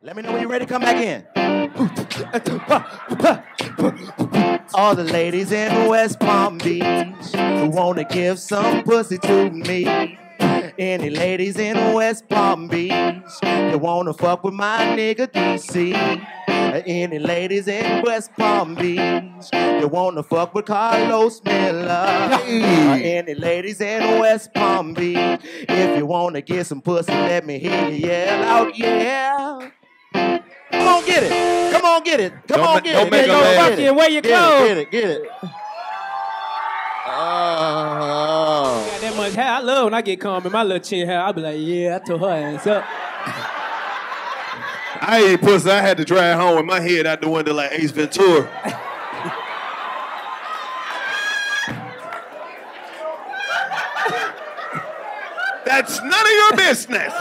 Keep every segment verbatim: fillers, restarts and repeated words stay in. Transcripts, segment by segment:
Let me know when you're ready to come back in. All the ladies in West Palm Beach who wanna give some pussy to me. Any ladies in West Palm Beach that wanna fuck with my nigga D C. Any ladies in West Palm Beach that wanna fuck with Karlous Miller. Hey. Any ladies in West Palm Beach, if you wanna get some pussy, let me hear you yell out, yeah. Come on, get it. Come on, get it. Come don't on, ma- get don't it. Make Don't make fuck you. Wear your clothes. Get it, get it, get it. Oh. Got that much hair. I love when I get calm in my little chin hair. I be like, yeah, I tore her ass up. I ain't pussy. I had to drive home with my head out the window like Ace Ventura. That's none of your business.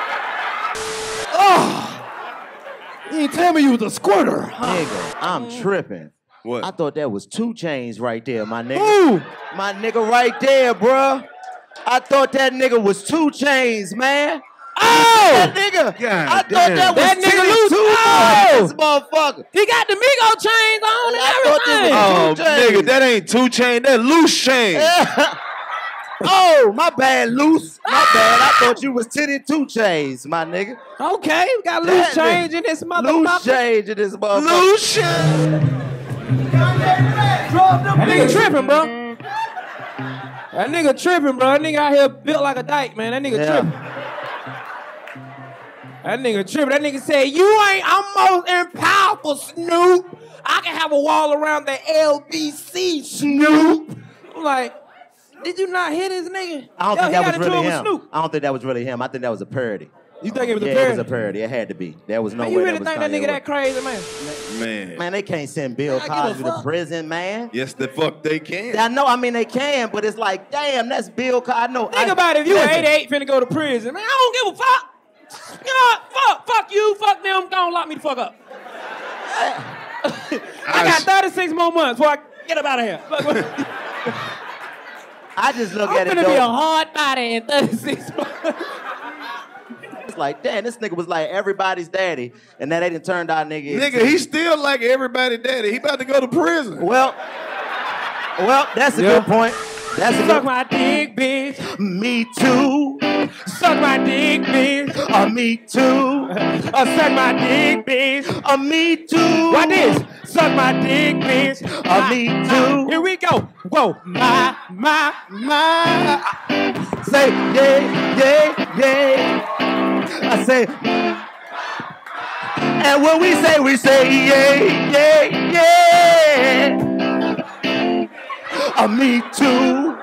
Oh. You ain't tell me you was a squirter. Nigga, I'm tripping. What? I thought that was two chains right there, my nigga. Ooh. My nigga right there, bruh. I thought that nigga was two chains, man. Oh! That nigga. God I thought damn. that was That nigga Titty loose. Two. Oh. This motherfucker. He got the Migo chains on and I thought everything. that Oh, Two chains. nigga, that ain't two chain. That loose chain. Oh, my bad, loose. My bad. I thought you was Titty Two Chains, my nigga. Okay, we got loose That change nigga. in this motherfucker. Loose change in this motherfucker. Loose chain. That nigga tripping, bro. That nigga tripping, bro. That nigga out here built like a dyke, man. That nigga Yeah. tripping. That nigga tripping. That nigga said, you ain't, I'm most powerful, Snoop. I can have a wall around the L B C, Snoop. I'm like, did you not hear this nigga? I don't Yo, think he that got was into really it with him. Snoop. I don't think that was really him. I think that was a parody. You think it was yeah, a parody? it was a parody. It had to be. There was no Man, way you really that was think that Kanye nigga that West. crazy, man? Man. Man, they can't send Bill I give a Cosby to fuck. prison, man. Yes, the fuck they can. I know, I mean, they can, but it's like, damn, that's Bill Cosby. I know. Think I, about it. If you were listen, eighty-eight finna go to prison, man, I don't give a fuck. You know what? Fuck, fuck you, fuck them. Don't lock me the fuck up. I got thirty-six more months before I get up out of here. I just look I'm at it, finna be a though. hard body in thirty-six months. It's like, damn, this nigga was like everybody's daddy, and now they done turned our nigga. Nigga, he still like everybody daddy. He about to go to prison. Well, well, that's a Yeah. good point. That's a Suck good my dick, bitch. Me too. Suck my dick, bitch. Uh, me too. Uh, suck my dick, bitch. Uh, me too. What this? Suck my dick, bitch. Uh, me too. Here we go. Whoa, my, my, my. Say yeah, yeah, yeah. I say, and when we say, we say yeah, yeah, yeah. Uh, me too.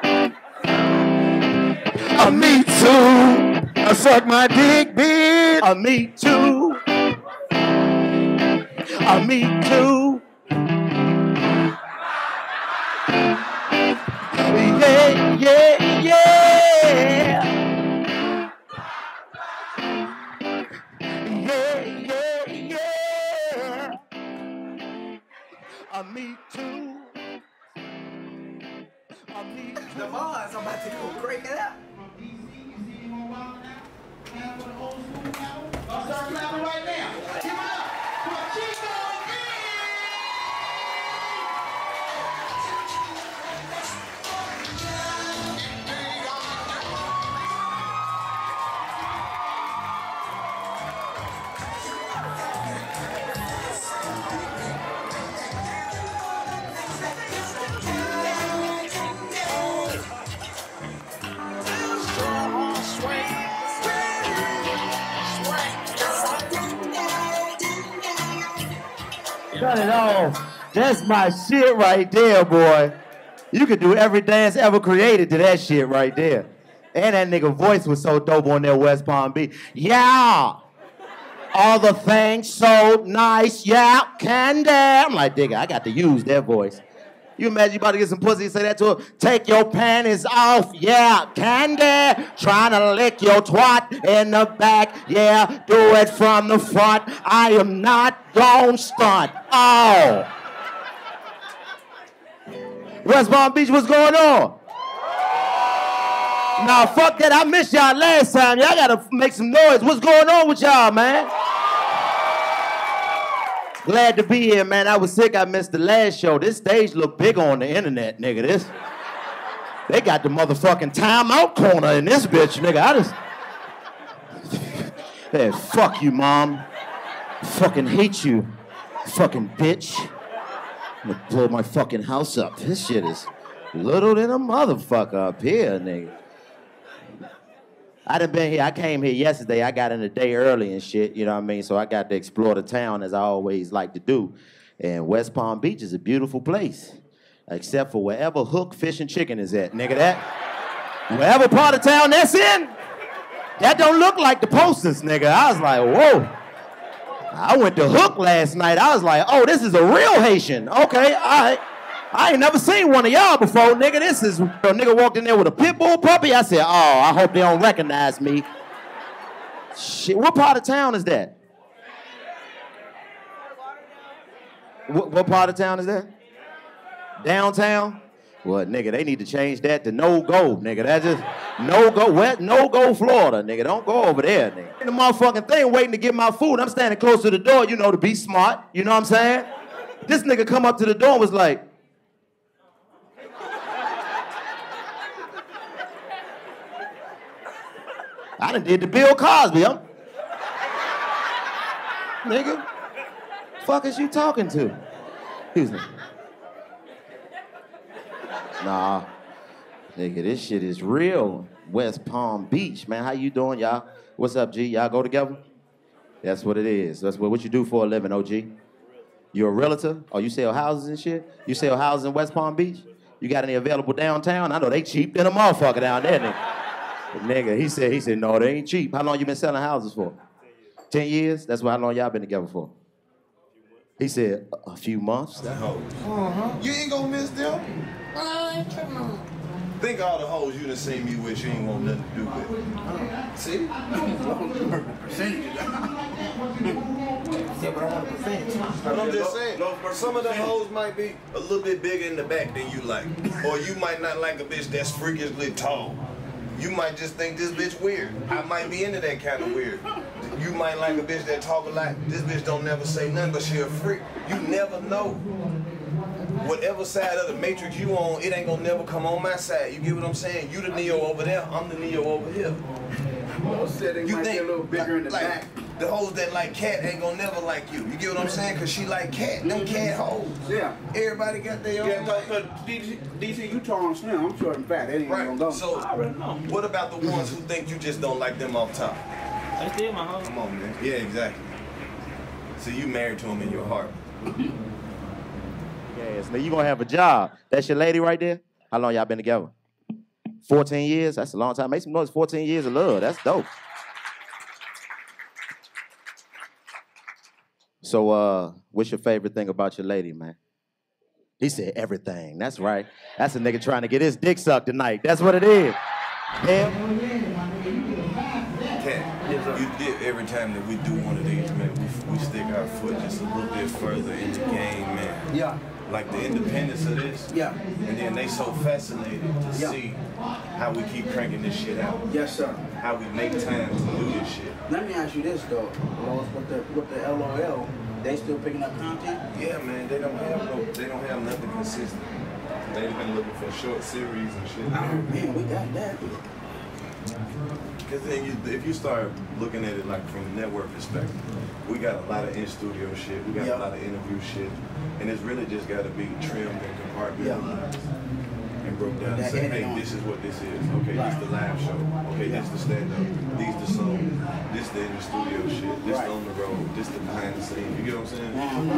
Uh, me too. I suck my dick, bitch. Uh, me too. Uh, me too. Yeah, yeah, yeah. Yeah, yeah, yeah. Uh, me too. Uh, me too. The Mars, I'm about to go break it up. Start clapping right now. Give it up for Chico. Shut it off. That's my shit right there, boy. You could do every dance ever created to that shit right there. And that nigga voice was so dope on that West Palm Beach. Yeah. All the things so nice. Yeah. Candy. I'm like, nigga, I got to use that voice. You imagine you about to get some pussy and say that to her? Take your panties off, yeah, candy. Trying to lick your twat in the back, yeah, do it from the front. I am not gon' stunt. Oh. West Palm Beach, what's going on? Nah, fuck that, I missed y'all last time. Y'all gotta make some noise. What's going on with y'all, man? Glad to be here, man. I was sick. I missed the last show. This stage look bigger on the internet, nigga. This, they got the motherfucking timeout corner in this bitch, nigga. I just, hey, fuck you, mom. Fucking hate you, fucking bitch. I'm gonna blow my fucking house up. This shit is little than a motherfucker up here, nigga. I done been here, I came here yesterday, I got in a day early and shit, you know what I mean? So I got to explore the town as I always like to do. And West Palm Beach is a beautiful place. Except for wherever Hook Fish and Chicken is at, nigga. That, wherever part of town that's in, that don't look like the posters, nigga. I was like, whoa. I went to Hook last night, I was like, oh, this is a real Haitian. Okay, all right. I ain't never seen one of y'all before, nigga. This is, a nigga walked in there with a pit bull puppy. I said, oh, I hope they don't recognize me. Shit, what part of town is that? What, what part of town is that? Downtown? Well, nigga, they need to change that to no-go, nigga. That's just no-go, what? No-go Florida, nigga. Don't go over there, nigga. In the motherfucking thing waiting to get my food. I'm standing close to the door, you know, to be smart. You know what I'm saying? This nigga come up to the door and was like, I done did the Bill Cosby. I'm... Nigga, fuck is you talking to? He was like, nah, nigga, this shit is real. West Palm Beach, man. How you doing, y'all? What's up, G? Y'all go together? That's what it is. That's what, what you do for a living, O G. You a realtor? Oh, you sell houses and shit? You sell houses in West Palm Beach? You got any available downtown? I know they cheap than a motherfucker down there, nigga. But nigga, he said, he said, no, they ain't cheap. How long you been selling houses for? Ten years? That's how long y'all been together for? He said, a, a few months. Uh-huh. You ain't gonna miss them. Think all the hoes you done seen me with, you ain't want nothing to do with. Uh, see? Percentage. Yeah, but I want a percentage. But I'm just saying, some of the hoes might be a little bit bigger in the back than you like. Or you might not like a bitch that's freakishly tall. You might just think this bitch weird. I might be into that kind of weird. You might like a bitch that talk a lot. This bitch don't never say nothing, but she a freak. You never know. Whatever side of the matrix you on, it ain't gonna never come on my side. You get what I'm saying? You the Neo over there, I'm the Neo over here. Well, said they you might think be a little bigger in the like, back. The hoes that like cat ain't gonna never like you. You get what I'm saying? Cause she like cat. Them cat hoes. Yeah. Everybody got their own. Yeah, cause D C, you tall and slim. I'm short and fat. That ain't right. gonna go. So, what about the ones who think you just don't like them off top? That's still my home. Come on, man. Yeah, exactly. So you married to him in your heart. Yes, now you gonna have a job. That's your lady right there? How long y'all been together? fourteen years? That's a long time. Make some noise. fourteen years of love. That's dope. So, uh, what's your favorite thing about your lady, man? He said everything. That's right. That's a nigga trying to get his dick sucked tonight. That's what it is. Hell. Cat, you did every time that we do one of these, man, we, we stick our foot just a little bit further in the game, man. Yeah. Like the independence of this. Yeah. And then they so fascinated to Yeah. see how we keep cranking this shit out. Yes, sir. How we make time to do this shit. Let me ask you this though, Lois, with the with the L O L, they still picking up content? Yeah, man, they don't have no, they don't have nothing consistent. They've been looking for short series and shit. Oh man, we got that. Because then you, if you start looking at it like from a network perspective, we got a lot of in-studio shit, we got Yep. a lot of interview shit, and it's really just got to be trimmed and compartmentalized. And broke down and That say, edit hey, on. this is what this is. Okay, Right. this the live show. Okay, Yeah. this the stand-up. These the songs. This the in the studio shit. This Right. the on the road. This the behind the scenes. You get what I'm saying?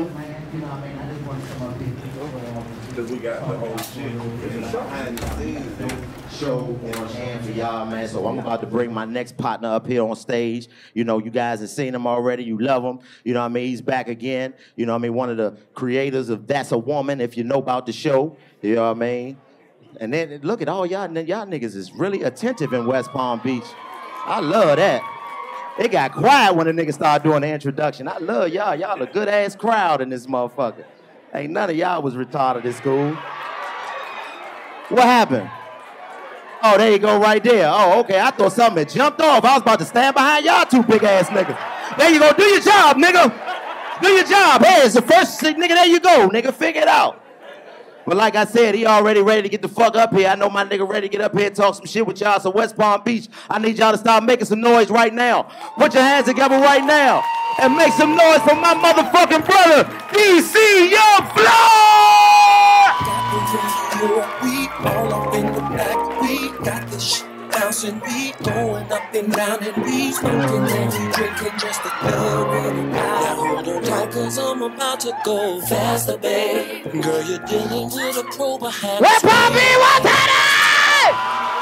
Because we got the whole shit. And behind the scenes, dude. Show on hand for y'all, man. So I'm about to bring my next partner up here on stage. You know, you guys have seen him already. You love him. You know what I mean? He's back again. You know what I mean? One of the creators of That's a Woman, if you know about the show. You know what I mean? And then look at all y'all, y'all niggas is really attentive in West Palm Beach. I love that. It got quiet when the niggas started doing the introduction. I love y'all. Y'all a good ass crowd in this motherfucker. Ain't none of y'all was retarded at school. What happened? Oh, there you go right there. Oh, okay. I thought something had jumped off. I was about to stand behind y'all two big ass niggas. There you go. Do your job, nigga. Do your job. Hey, it's the first nigga. There you go, nigga. Figure it out. But like I said, he already ready to get the fuck up here. I know my nigga ready to get up here and talk some shit with y'all. So West Palm Beach, I need y'all to start making some noise right now. Put your hands together right now and make some noise for my motherfucking brother, D C Young Floyd! We all up in the back, we got this shit bouncing, we going up and down and we smoking and we drinking just to feel really high. Now hold on tight cause I'm about to go faster, babe. Girl, you're dealing with a pro behind. West Palm Beach, what's happening?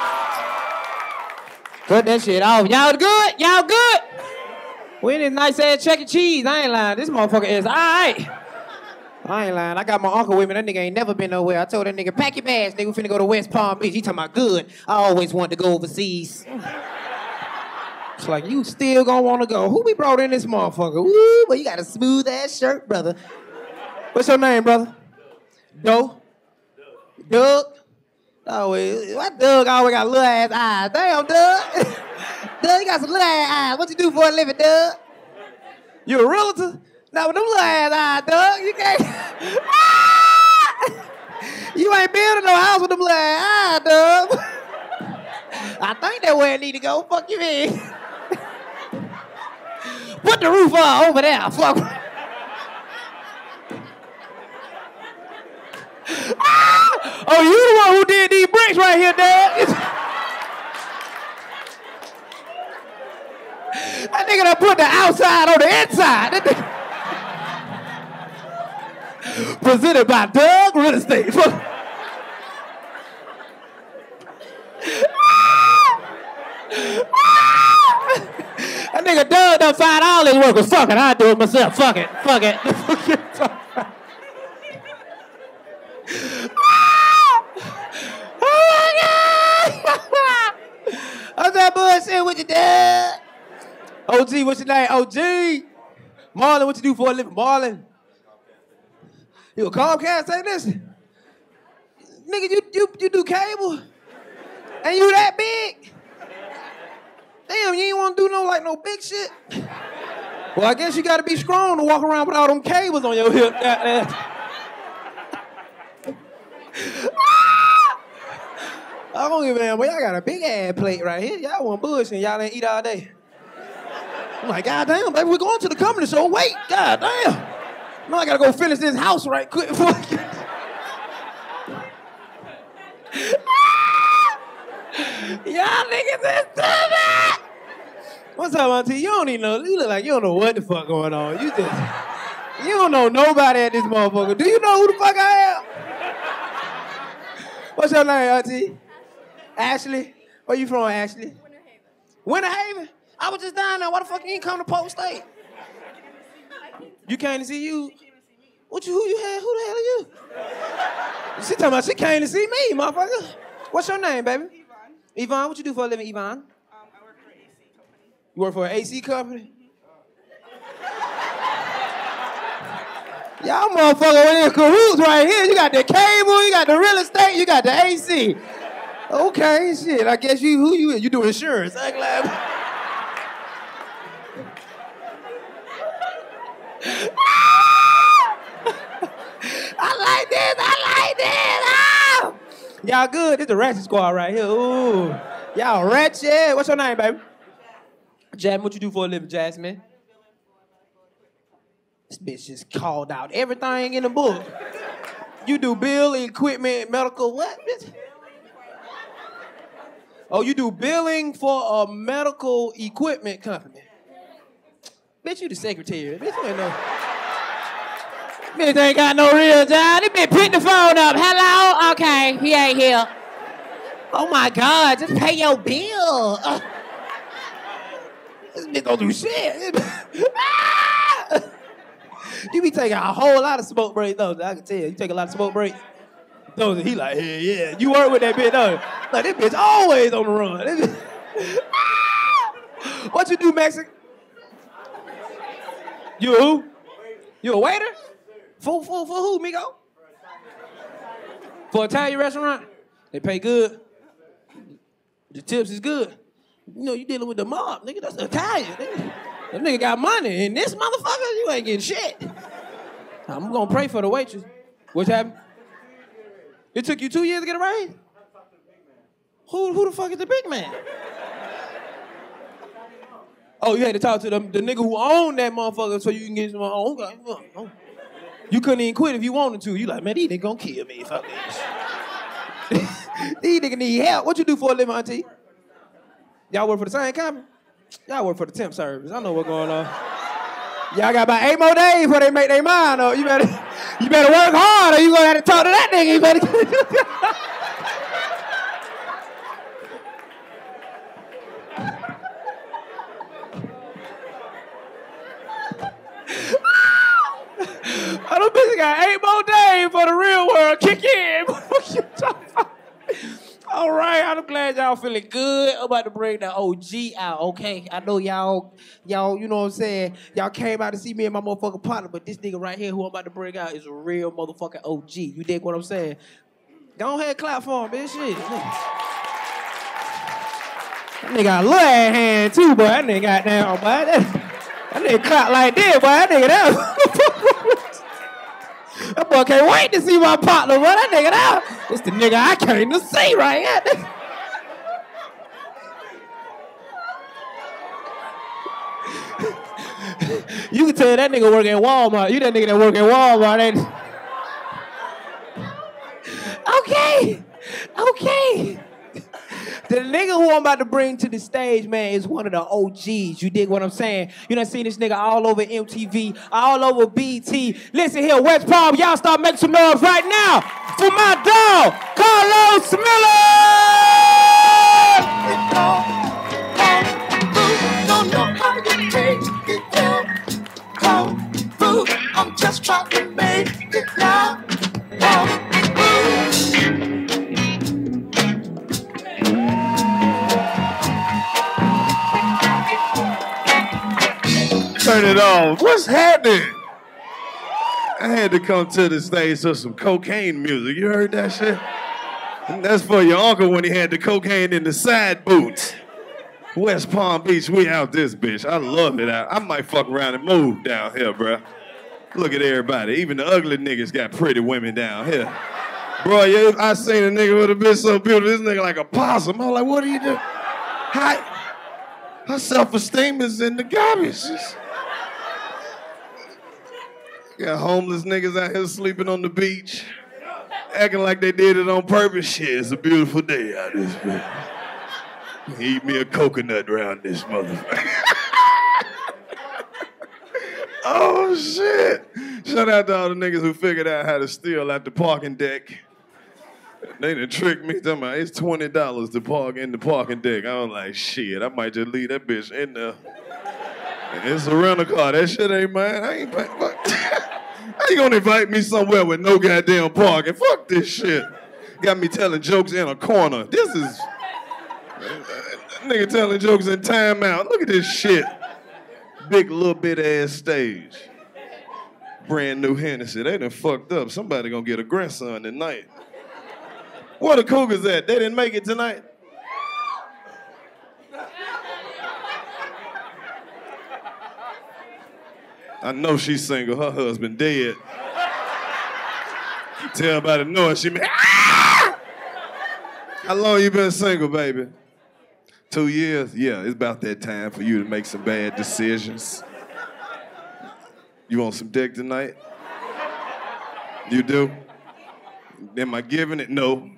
Cut that shit off. Y'all good? Y'all good? We in this nice ass Chuck E. Cheese. I ain't lying. This motherfucker is all right. I ain't lying. I got my uncle with me. That nigga ain't never been nowhere. I told that nigga, pack your bags, nigga. We finna go to West Palm Beach. He talking about good. I always wanted to go overseas. It's like, you still gonna wanna go. Who we brought in this motherfucker? Woo, but you got a smooth ass shirt, brother. What's your name, brother? Doe? Doug? Oh, wait. Why Doug always got little ass eyes? Damn, Doug. Doug, you got some little ass eyes. What you do for a living, Doug? You a realtor? Now with them little ass eyes, Doug, you can't. You ain't building no house with them little ass eyes, Doug. I think that's where it need to go. Fuck you, man. Put the roof on over there. Fuck. Ah! Oh, you the one who did these bricks right here, Doug. That nigga done put the outside on the inside. That nigga... Presented by Doug Real Estate. That nigga Doug done find all his workers. Fuck it, I'll do it myself. Fuck it, fuck it. Oh my God! What's that bullshit with you, Doug? O G, what's your name? O G. Marlon, what you do for a living? Marlon. You a Comcast? Say this. Nigga, you, you, you do cable? And you that big? Damn, you ain't want to do no, like, no big shit? Well, I guess you got to be strong to walk around with all them cables on your hip. Goddamn. I don't give a damn, boy. Y'all got a big ass plate right here. Y'all want bullshit and y'all ain't eat all day. I'm like, God damn, baby, we're going to the comedy show. Wait, God damn. No, I gotta go finish this house right quick before I get... Y'all niggas is stupid! What's up, auntie? You don't even know. You look like you don't know what the fuck going on. You just... You don't know nobody at this motherfucker. Do you know who the fuck I am? What's your name, auntie? Ashley? Where you from, Ashley? Winter Haven. Winter Haven? I was just down there. Why the fuck you ain't come to Post State? You came to see you? What you, who you had? Who the hell are you? She talking about she came to see me, motherfucker. What's your name, baby? Yvonne. Yvonne, what you do for a living, Yvonne? Um, I work for an A C company. You work for an A C company? Mm-hmm. Y'all motherfucker went in cahoots right here. You got the cable, you got the real estate, you got the A C. Okay, shit, I guess you, who you is? You do insurance. I'm glad. I like this, I like this. Oh! Y'all good? This is the Ratchet Squad right here. Ooh. Y'all ratchet. What's your name, baby? Jasmine, what you do for a living, Jasmine? This bitch just called out everything in the book. You do bill, equipment, medical, what, bitch? Oh, you do billing for a medical equipment company. Bitch, you the secretary. Bitch, you ain't no... Bitch ain't got no real job. This bitch pick the phone up. Hello? Okay, he ain't here. Oh my God, just pay your bill. Uh, this bitch don't do shit. Ah! You be taking a whole lot of smoke breaks, though. I can tell you. You take a lot of smoke breaks. Those, he like, yeah, yeah. You work with that bitch, though. Like, this bitch always on the run. This bitch... Ah! What you do, Mexican? You a who? You a waiter? For, for, for who, Migo? For an Italian restaurant? They pay good. The tips is good. You know, you dealing with the mob, nigga. That's Italian, nigga. That nigga got money. And this motherfucker, you ain't getting shit. I'm gonna pray for the waitress. What happened? It took you two years to get a raise? Who, who the fuck is the big man? Oh, you had to talk to the, the nigga who owned that motherfucker so you can get some. Oh, okay. Oh, oh. You couldn't even quit if you wanted to. You like, man, these niggas gonna kill me. Fuck this. These niggas need help. What you do for a living, auntie? Y'all work for the same company? Y'all work for the temp service. I know what's going on. Y'all got about eight more days before they make their mind up. You better, you better work hard or you gonna have to talk to that nigga. You better. I don't think got eight more days for the real world kick in. What you talking about? All right, I'm glad y'all feeling good. I'm about to bring the O G out, okay? I know y'all, y'all, you know what I'm saying? Y'all came out to see me and my motherfucking partner, but this nigga right here who I'm about to bring out is a real motherfucking O G. You dig what I'm saying? Go ahead and clap for him, bitch. Shit. That nigga got a little ass hand too, boy. That nigga got down, boy. That, that nigga clap like this, boy. That nigga that. That boy can't wait to see my partner, boy. That nigga that. It's the nigga I came to see right here. You can tell that nigga work at Walmart. You that nigga that work at Walmart, ain't Okay. Okay. The nigga who I'm about to bring to the stage, man, is one of the O Gs. You dig what I'm saying? You done seen this nigga all over M T V, all over B T. Listen here, West Palm, y'all start making some noise right now for my dog, Karlous Don't know how you take it down. Come through, I'm just trying to make it now. Turn it off. What's happening? I had to come to the stage to some cocaine music. You heard that shit? And that's for your uncle when he had the cocaine in the side boots. West Palm Beach, we out this bitch. I love it out. I might fuck around and move down here, bruh. Look at everybody. Even the ugly niggas got pretty women down here. Bro, yeah, I seen a nigga with a bitch so beautiful. This nigga like a possum. I'm like, what do you do? Hi. Her self-esteem is in the garbage. Got homeless niggas out here sleeping on the beach, acting like they did it on purpose. Shit, it's a beautiful day out this bitch. Eat me a coconut around this motherfucker. Oh, shit. Shout out to all the niggas who figured out how to steal at the parking deck. They done tricked me. Talking about it's twenty dollars to park in the parking deck. I was like, shit, I might just leave that bitch in there. It's a rental car. That shit ain't mine. I ain't paying. How you gonna invite me somewhere with no goddamn parking? Fuck this shit. Got me telling jokes in a corner. This is... Nigga telling jokes in timeout. Look at this shit. Big little bit ass stage. Brand new Hennessy. They done fucked up. Somebody gonna get a grandson tonight. Where the Cougars at? They didn't make it tonight? I know she's single. Her husband dead. Tell everybody know it. She be, ah! How long you been single, baby? Two years? Yeah, it's about that time for you to make some bad decisions. You want some dick tonight? You do? Am I giving it? No.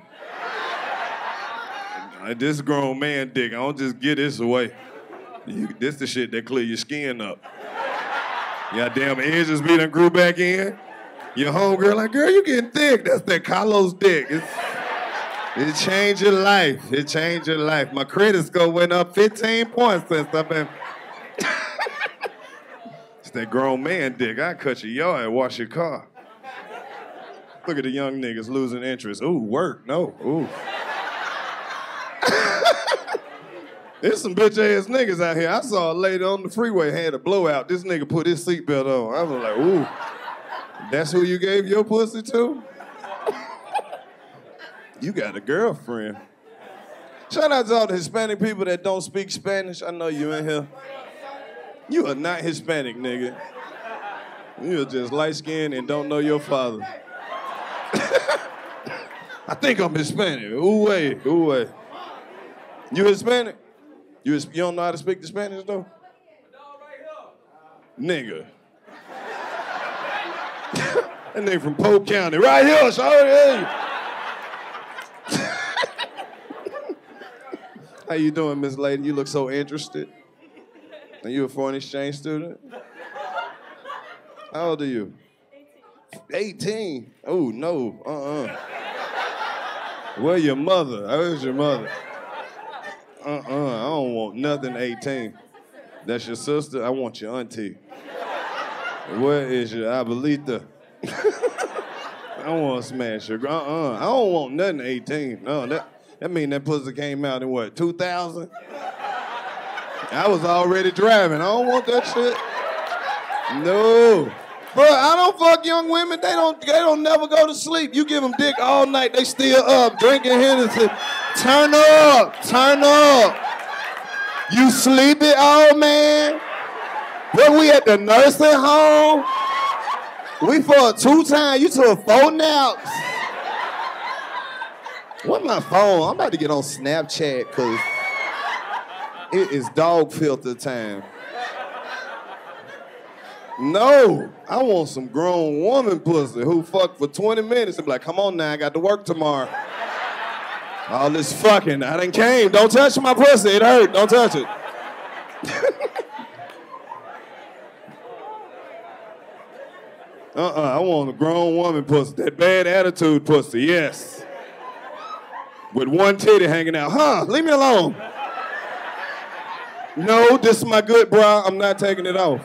This grown man dick, I don't just get this away. You, this the shit that clear your skin up. Your damn edges be done grew back in. Your homegirl like, girl, you getting thick. That's that Karlous dick. It's, it changed your life. It changed your life. My credit score went up fifteen points since I've been... It's that grown man dick. I cut your yard and wash your car. Look at the young niggas losing interest. Ooh, work, no, ooh. There's some bitch ass niggas out here. I saw a lady on the freeway had a blowout. This nigga put his seatbelt on. I was like, ooh, that's who you gave your pussy to? You got a girlfriend. Shout out to all the Hispanic people that don't speak Spanish. I know you in here. You are not Hispanic, nigga. You're just light-skinned and don't know your father. I think I'm Hispanic. Ooh, way, ooh, way. You Hispanic? You, you don't know how to speak the Spanish, though? Nigga. That nigga from Polk County. Right here, shawty. How you doing, Miss Lady? You look so interested. Are you a foreign exchange student? How old are you? eighteen. Oh, no. Uh-uh. Where your mother? Where's your mother? Uh-uh. I don't want nothing eighteen. That's your sister? I want your auntie. Where is your abuelita? I don't want to smash her. Uh-uh. I don't want nothing eighteen. No, that, that mean that pussy came out in what, two thousand? I was already driving. I don't want that shit. No. Bro, I don't fuck young women. They don't, they don't never go to sleep. You give them dick all night, they still up, drinking Hennessy. Turn up, turn up. You sleepy, old man? When we at the nursing home, we for a two time, you took four naps. What my phone? I'm about to get on Snapchat because it is dog filter time. No, I want some grown woman pussy who fuck for twenty minutes and be like, come on now, I got to work tomorrow. All this fucking, I done came. Don't touch my pussy, it hurt, don't touch it. Uh-uh, I want a grown woman pussy, that bad attitude pussy, yes. With one titty hanging out, huh, leave me alone. No, this is my good bra, I'm not taking it off.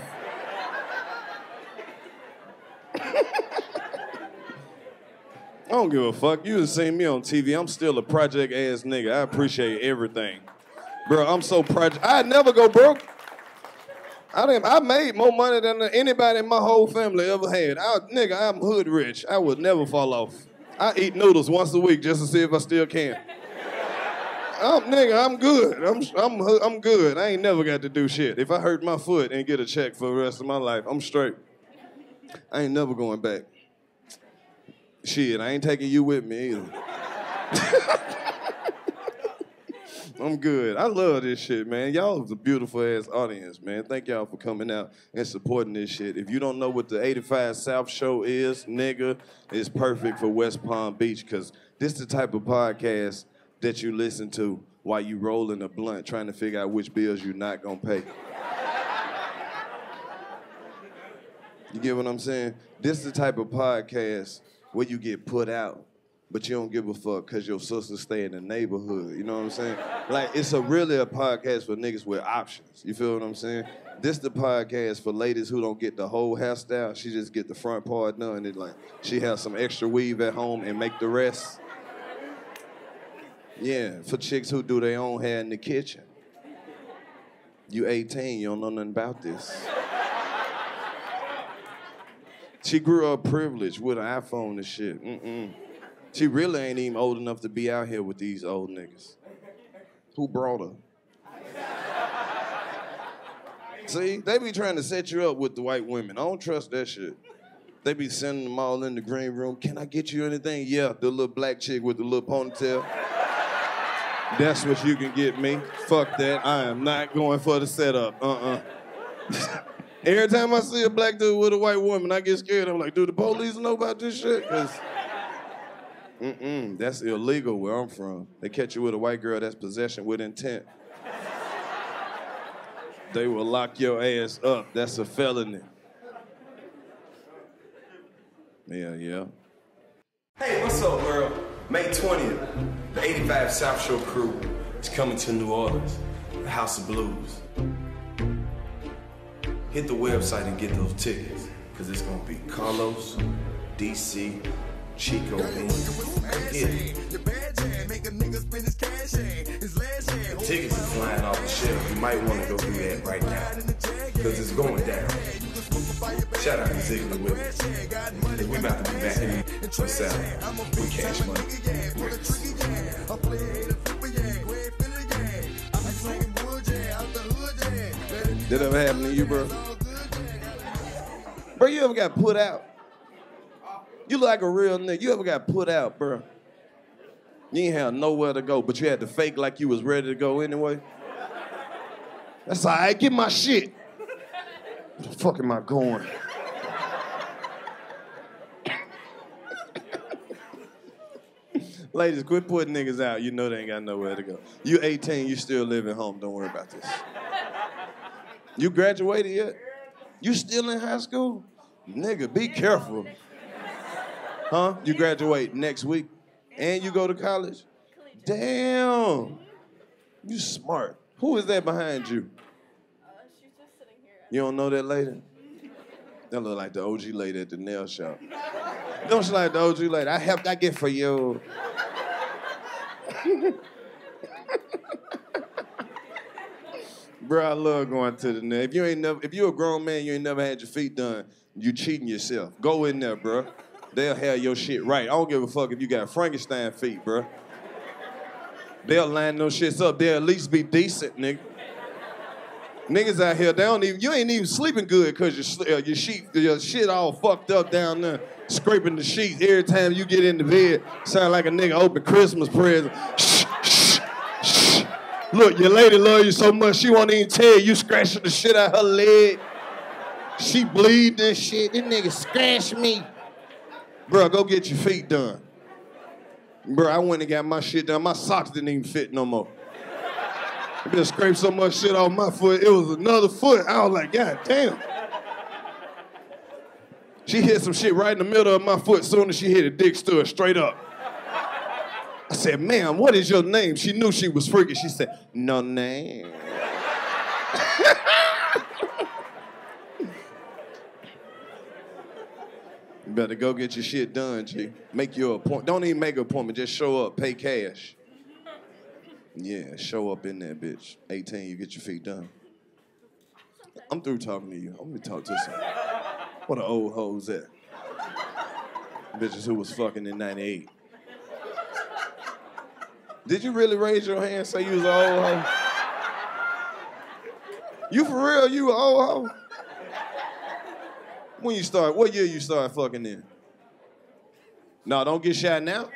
I don't give a fuck. You done seen me on T V. I'm still a project ass nigga. I appreciate everything. Bro, I'm so project. I never go broke. I didn't, I made more money than anybody in my whole family ever had. I, nigga, I'm hood rich. I would never fall off. I eat noodles once a week just to see if I still can. I'm, nigga, I'm good. I'm, I'm, I'm good. I ain't never got to do shit. If I hurt my foot and get a check for the rest of my life, I'm straight. I ain't never going back. Shit, I ain't taking you with me either. I'm good. I love this shit, man. Y'all is a beautiful ass audience, man. Thank y'all for coming out and supporting this shit. If you don't know what the eighty-five South Show is, nigga, it's perfect for West Palm Beach because this is the type of podcast that you listen to while you rolling a blunt trying to figure out which bills you're not gonna pay. You get what I'm saying? This is the type of podcast where you get put out, but you don't give a fuck because your sister stay in the neighborhood. You know what I'm saying? Like, it's a really a podcast for niggas with options. You feel what I'm saying? This the podcast for ladies who don't get the whole hairstyle. She just get the front part done. And like, she has some extra weave at home and make the rest. Yeah, for chicks who do their own hair in the kitchen. You eighteen, you don't know nothing about this. She grew up privileged with an iPhone and shit. Mm-mm. She really ain't even old enough to be out here with these old niggas. Who brought her? See, they be trying to set you up with the white women. I don't trust that shit. They be sending them all in the green room. Can I get you anything? Yeah, the little black chick with the little ponytail. That's what you can get me. Fuck that. I am not going for the setup. Uh-uh. Every time I see a black dude with a white woman, I get scared. I'm like, do the police know about this shit? Cause, mm-mm, that's illegal where I'm from. They catch you with a white girl, that's possession with intent. They will lock your ass up. That's a felony. Yeah, yeah. Hey, what's up, world? May twentieth, the eighty-five South Shore crew is coming to New Orleans, the House of Blues. Hit the website and get those tickets, because it's going to be Karlous, D C, Chico, and yeah. The tickets are flying off the shelf. You might want to go do that right now, because it's going down. Shout out to Ziggler with us, because we about to be back in the South with Cash Money. Did that ever happen to you, bro? Bro, Bro, you ever got put out? You look like a real nigga. You ever got put out, bro? You ain't have nowhere to go, but you had to fake like you was ready to go anyway. That's all right, get my shit. Where the fuck am I going? Ladies, quit putting niggas out. You know they ain't got nowhere to go. You eighteen, you still living home. Don't worry about this. You graduated yet? You still in high school? Nigga, be careful. Huh? You graduate next week and you go to college? Damn. You smart. Who is that behind you? Uh, she's just sitting here. You don't know that lady? That look like the O G lady at the nail shop. Don't she like the O G lady? I helped I get for you. Bro, I love going to the nail. If you ain't never, if you a grown man, you ain't never had your feet done, you cheating yourself. Go in there, bro. They'll have your shit right. I don't give a fuck if you got Frankenstein feet, bro. They'll line those shits up. They'll at least be decent, nigga. Niggas out here, they don't even, you ain't even sleeping good because your, uh, your, sheet, your shit all fucked up down there, scraping the sheets. Every time you get in the bed, sound like a nigga open Christmas present. Shh, shh, shh. Look, your lady love you so much, she won't even tell you. You scratching the shit out her leg. She bleeding and shit. This nigga scratched me. Bro, go get your feet done. Bro, I went and got my shit done. My socks didn't even fit no more. I just scraped so much shit off my foot, it was another foot. I was like, God damn. She hit some shit right in the middle of my foot. As soon as she hit it, dick stood straight up. I said, ma'am, what is your name? She knew she was freaky. She said, no name. You better go get your shit done, G. Make your appointment. Don't even make an appointment. Just show up. Pay cash. Yeah, show up in there, bitch. eighteen, you get your feet done. I'm through talking to you. I'm gonna talk to some. What an old hoes at? Bitches who was fucking in ninety-eight. Did you really raise your hand and say you was an old hoe? You for real? You an old hoe? When you start, what year you start fucking in? No, don't get shot now.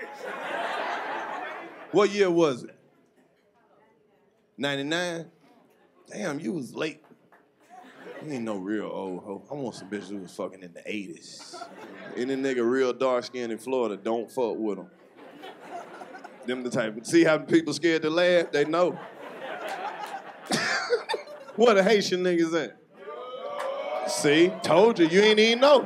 What year was it? ninety-nine? Damn, you was late. You ain't no real old hoe. I want some bitches who was fucking in the eighties. Any nigga real dark skinned in Florida, don't fuck with them. Them the type. See how people scared to laugh? They know. What a Haitian niggas at? See, told you, you ain't even know.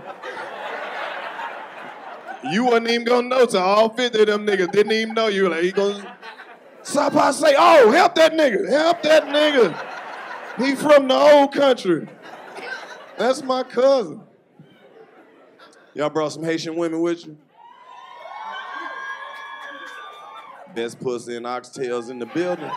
You wasn't even gonna know till all fifty of them niggas didn't even know you. Like, he gonna stop I say, oh, help that nigga, help that nigga. He from the old country. That's my cousin. Y'all brought some Haitian women with you? Best pussy and oxtails in the building.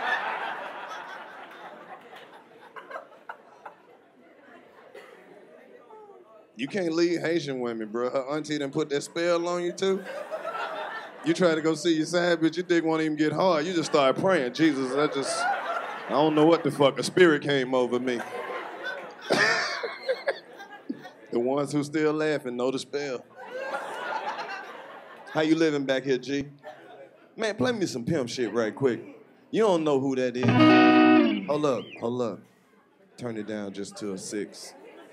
You can't leave Haitian women, bro. Her auntie done put that spell on you too. You try to go see your side bitch, your dick won't even get hard. You just start praying, Jesus, I just, I don't know what the fuck, a spirit came over me. The ones who still laughing know the spell. How you living back here, G? Man, play me some pimp shit right quick. You don't know who that is. Hold up, hold up. Turn it down just to a six.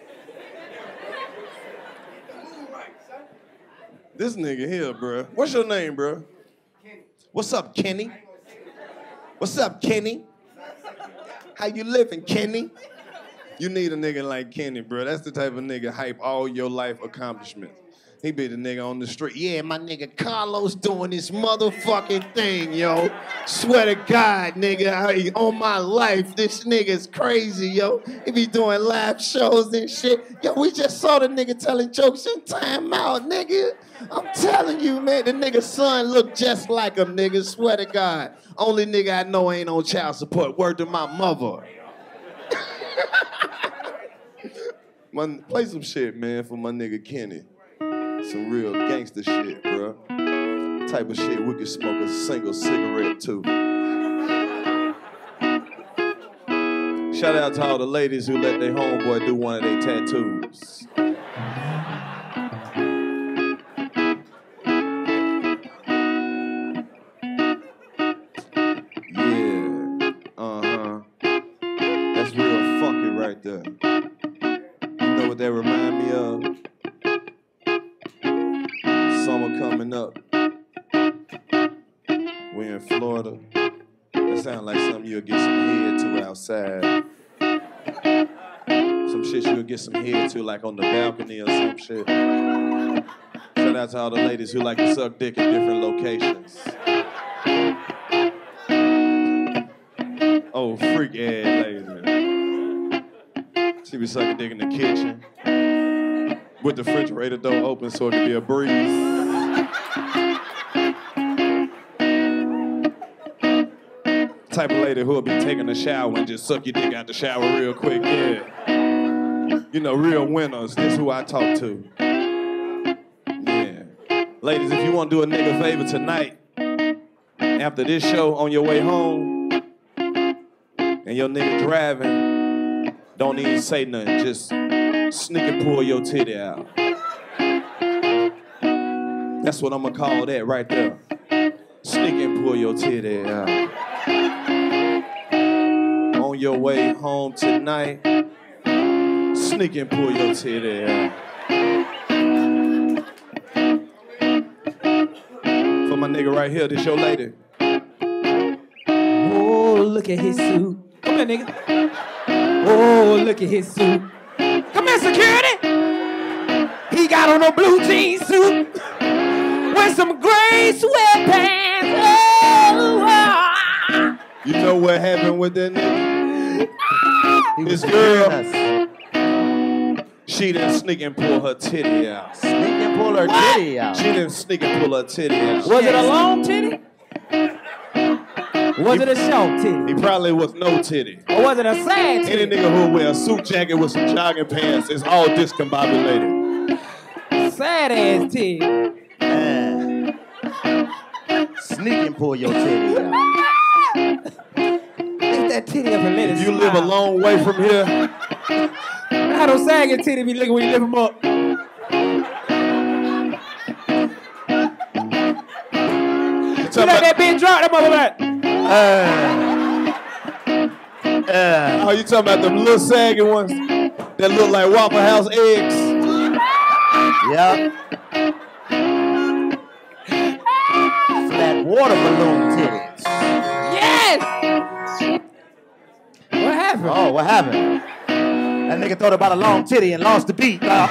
This nigga here, bro. What's your name, bro? Kenny. What's up, Kenny? What's up, Kenny? How you living, Kenny? You need a nigga like Kenny, bro. That's the type of nigga hype all your life accomplishments. He be the nigga on the street. Yeah, my nigga Karlous doing this motherfucking thing, yo. Swear to God, nigga, I, on my life, this nigga's crazy, yo. He be doing live shows and shit. Yo, we just saw the nigga telling jokes in Time Out, nigga. I'm telling you, man, the nigga's son look just like him, nigga. Swear to God. Only nigga I know ain't on child support. Word to my mother. My, play some shit, man, for my nigga Kenny. Some real gangster shit, bro. Type of shit we could smoke a single cigarette to. Shout out to all the ladies who let their homeboy do one of their tattoos. mama coming up. We in Florida. That sound like something you'll get some head to outside. Some shit you'll get some head to like on the balcony or some shit. Shout out to all the ladies who like to suck dick in different locations. Oh, freak ass ladies. She be sucking dick in the kitchen with the refrigerator door open so it can be a breeze. Type of lady who'll be taking a shower and just suck your dick out the shower real quick, yeah. You know, real winners, this who I talk to. Yeah. Ladies, if you want to do a nigga favor tonight, after this show on your way home, and your nigga driving, don't even say nothing, just sneak and pull your titty out. That's what I'm gonna call that right there. Sneak and pull your titty out. On your way home tonight, sneak and pull your titty out. For my nigga right here, this your lady. Oh, look at his suit. Come here, nigga. Oh, look at his suit. Come here, security. He got on a blue jean suit with some gray sweatpants. Oh, ah. You know what happened with that nigga? This girl, she didn't sneak and pull her titty out. Sneak and pull her What? titty out. She didn't sneak and pull her titty out. Was it a long titty? Was it a short titty? He probably was no titty. Or was it a sad Any titty? nigga who wear a suit jacket with some jogging pants is all discombobulated. Sad ass titty. Man. Sneak and pull your titty out. Lift that titty up and let it If you live a smile. long way from here, How those sagging titty be looking when you lift them up? You let that bitch drop, that motherfucker. Uh, uh, oh, you talking about them little sagging ones that look like Waffle House eggs? yep. Flat water balloon titties. Yes! What happened? Oh, what happened? That nigga thought about a long titty and lost the beat. Uh,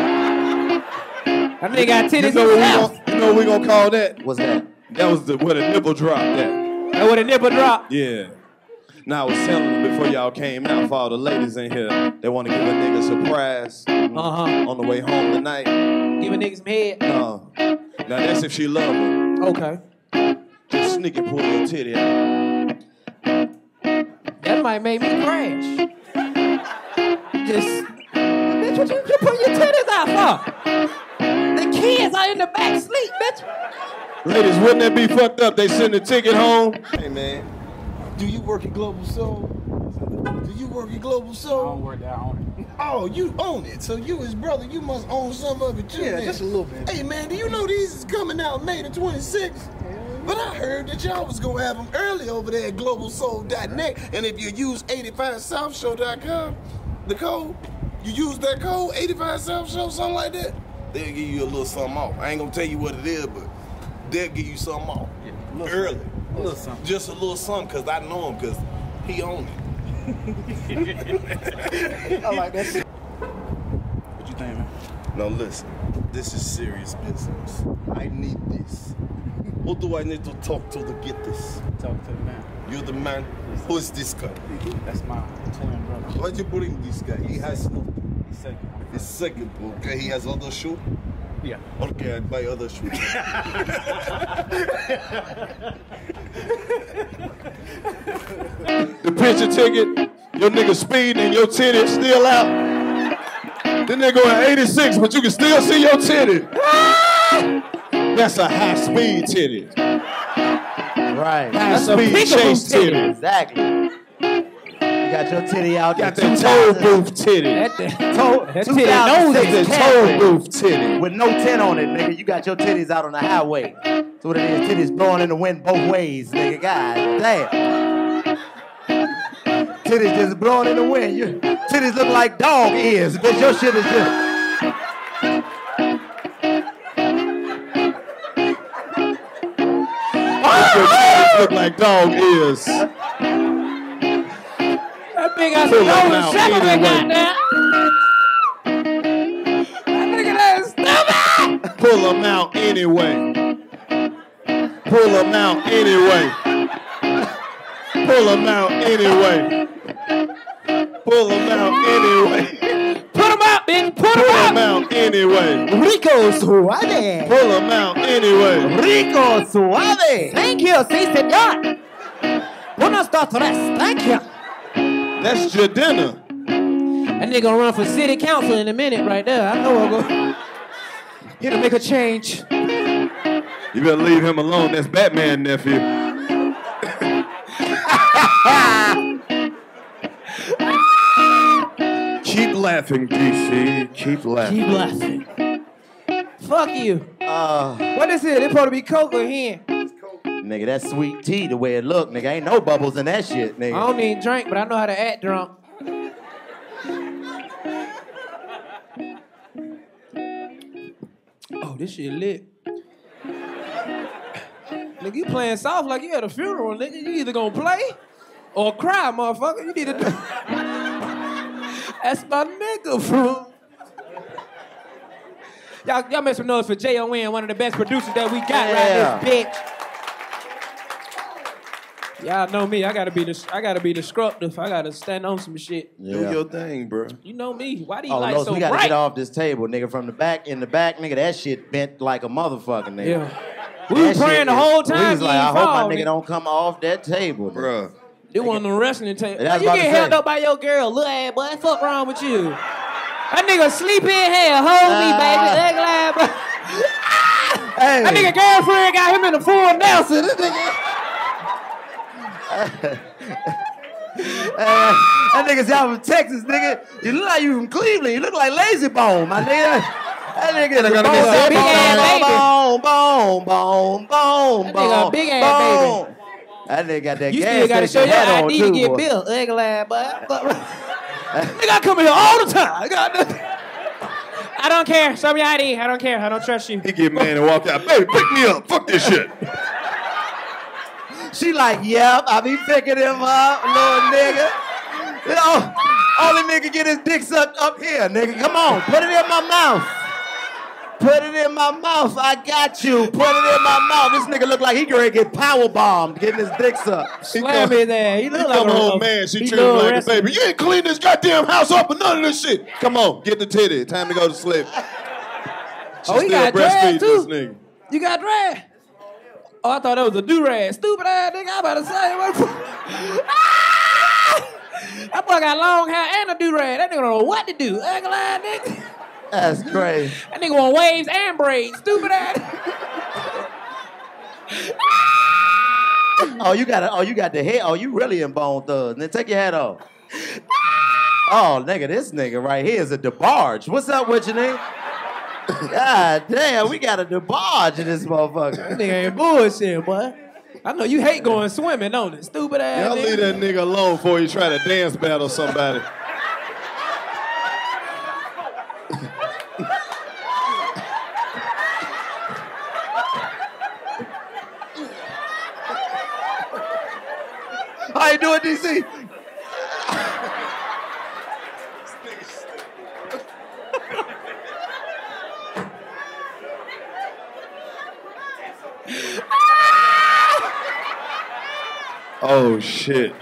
That nigga got You titties know, what we himself. gonna, you know what we gonna call that? what's that? That was the where the nipple dropped at. That with a nipple drop. Yeah. Now I was telling them before y'all came out, for all the ladies in here, they want to give a nigga a surprise Uh-huh. on the way home tonight. Give a nigga some head. No. Now that's if she love him. Okay. Just sneak and pull your titty out. That might make me crash. Just, bitch, what you, you put your titties out for? The kids are in the back sleep, bitch. Ladies, wouldn't that be fucked up? They send a ticket home. Hey man, do you work at Global Soul? Do you work at Global Soul? I don't work there, I own it. Oh, you own it. So you his brother, you must own some of it too. Yeah, man. just a little bit. Hey man, do you know these is coming out May the twenty-sixth? But I heard that y'all was gonna have them early over there at global soul dot net. And if you use eighty-five south show dot com, the code, you use that code, eighty-five south show, something like that, they'll give you a little something off. I ain't gonna tell you what it is, but they'll give you something off. Yeah, a little early. something. A little something. Just a little something, because I know him, because he owned it. I like that shit. What you think, man? Now listen, this is serious business. I need this. Who do I need to talk to to get this? Talk to the man. You're the man. Who is this guy? That's my twin brother. Why'd you bring this guy? He has no. He's second. His second. Okay, he has other shoe. Yeah. Okay, I buy other shoe. The picture ticket, your nigga speeding and your titty still out. Then they go at eighty-six, but you can still see your titty. That's a high speed titty. Right. High speed chase titty. Exactly. You got your titty out Got there. that toe booth titty. That, that, Toe, that titty two thousand nose six is That Camry toe booth titty. with no tent on it, nigga. You got your titties out on the highway. That's what it is. Titties blowing in the wind both ways, nigga. God damn. Titties just blowing in the wind. Your titties look like dog ears, bitch. Your shit is just. like dog ears. That big ass Pull 'em nose out shut up anyway. goddamn. That nigga that is stupid. Pull them out anyway. Pull them out anyway. Pull them out anyway. Pull them out anyway. Put him out, bitch. Put Pull him them out. out anyway. Rico Suave. Pull them out anyway. Rico Suave. Thank you, sí, señor. Buenos tardes. Thank you. That's your dinner. That nigga gonna run for city council in a minute right there. I know I'm gonna. Here to make a change. You better leave him alone. That's Batman nephew. Keep laughing, D C. Keep laughing. Keep laughing. Fuck you. Uh, What is it? It's supposed to be Coke or hen. nigga, that sweet tea, the way it look, nigga, ain't no bubbles in that shit, I nigga. don't even drink, but I know how to act drunk. Oh, this shit lit. Nigga, you playing soft like you at a funeral, nigga. You either gonna play or cry, motherfucker. You need to do. That's my nigga, bro. Y'all, y'all make some noise for J O N, one of the best producers that we got Yeah. right this bitch. Y'all know me. I gotta be the. I gotta be disruptive. I gotta stand on some shit. Do your thing, bro. You know me. Why do you Oh, like no, so so we gotta bright? get off this table, nigga. From the back, in the back, nigga, that shit bent like a motherfucker, nigga. Yeah. We was That praying shit the is- whole time. We was you like, I ain't hope fall, my nigga nigga. don't come off that table, Bruh. It wasn't a wrestling table. Yeah, I How was you about get to held say. up by your girl, little ass boy? Fuck wrong with you? That nigga sleep in hell. Hold me, baby. Ah. That glad, bro. Hey. That nigga girlfriend got him in the full Nelson. This nigga. Uh, that nigga's out from Texas, nigga. You look like you from Cleveland. You look like Lazy Bone, my nigga. That nigga is a gotta bone, be a bone, big ass baby. bone, bone, bone, bone, That nigga a bone, big ass bone. That nigga got that You gas still gotta show station your hat I on D too, to get boy. built. Ugly ass, boy. Nigga, I come here all the time. I got- I don't care. Show me your I D. I don't care. I don't trust you. He get mad and walk out. Baby, pick me up. Fuck this shit. She like, yep, I be picking him up, little nigga. You know, only nigga get his dick sucked up here, nigga. Come on, put it in my mouth. Put it in my mouth. I got you. Put it in my mouth. This nigga look like he ready to get power bombed, getting his dick sucked. Slam me there. He He look like come a home man. She he treat him little like a wrestler. baby. You ain't clean this goddamn house up or none of this shit. Come on, get the titty. Time to go to sleep. She Oh, he still got dreads breastfeeding too. this nigga. You got dread? Oh, I thought that was a do-rag. Stupid ass nigga. I about to say. What? Ah! That boy got long hair and a do-rag. That nigga don't know what to do. Ugly ass nigga. That's crazy. That nigga want waves and braids. Stupid ass. Oh, you got it. Oh, you got the head. Oh, you really in Bone Thugs. Then take your hat off. Oh, nigga, this nigga right here is a debarge. What's up with you, nigga? God damn, we got a debarge in this motherfucker. That nigga ain't bullshit, boy. I know you hate going swimming, don't it? Stupid ass Y'all nigga. leave that nigga alone before you try to dance battle somebody. How you doing, D C? Oh shit.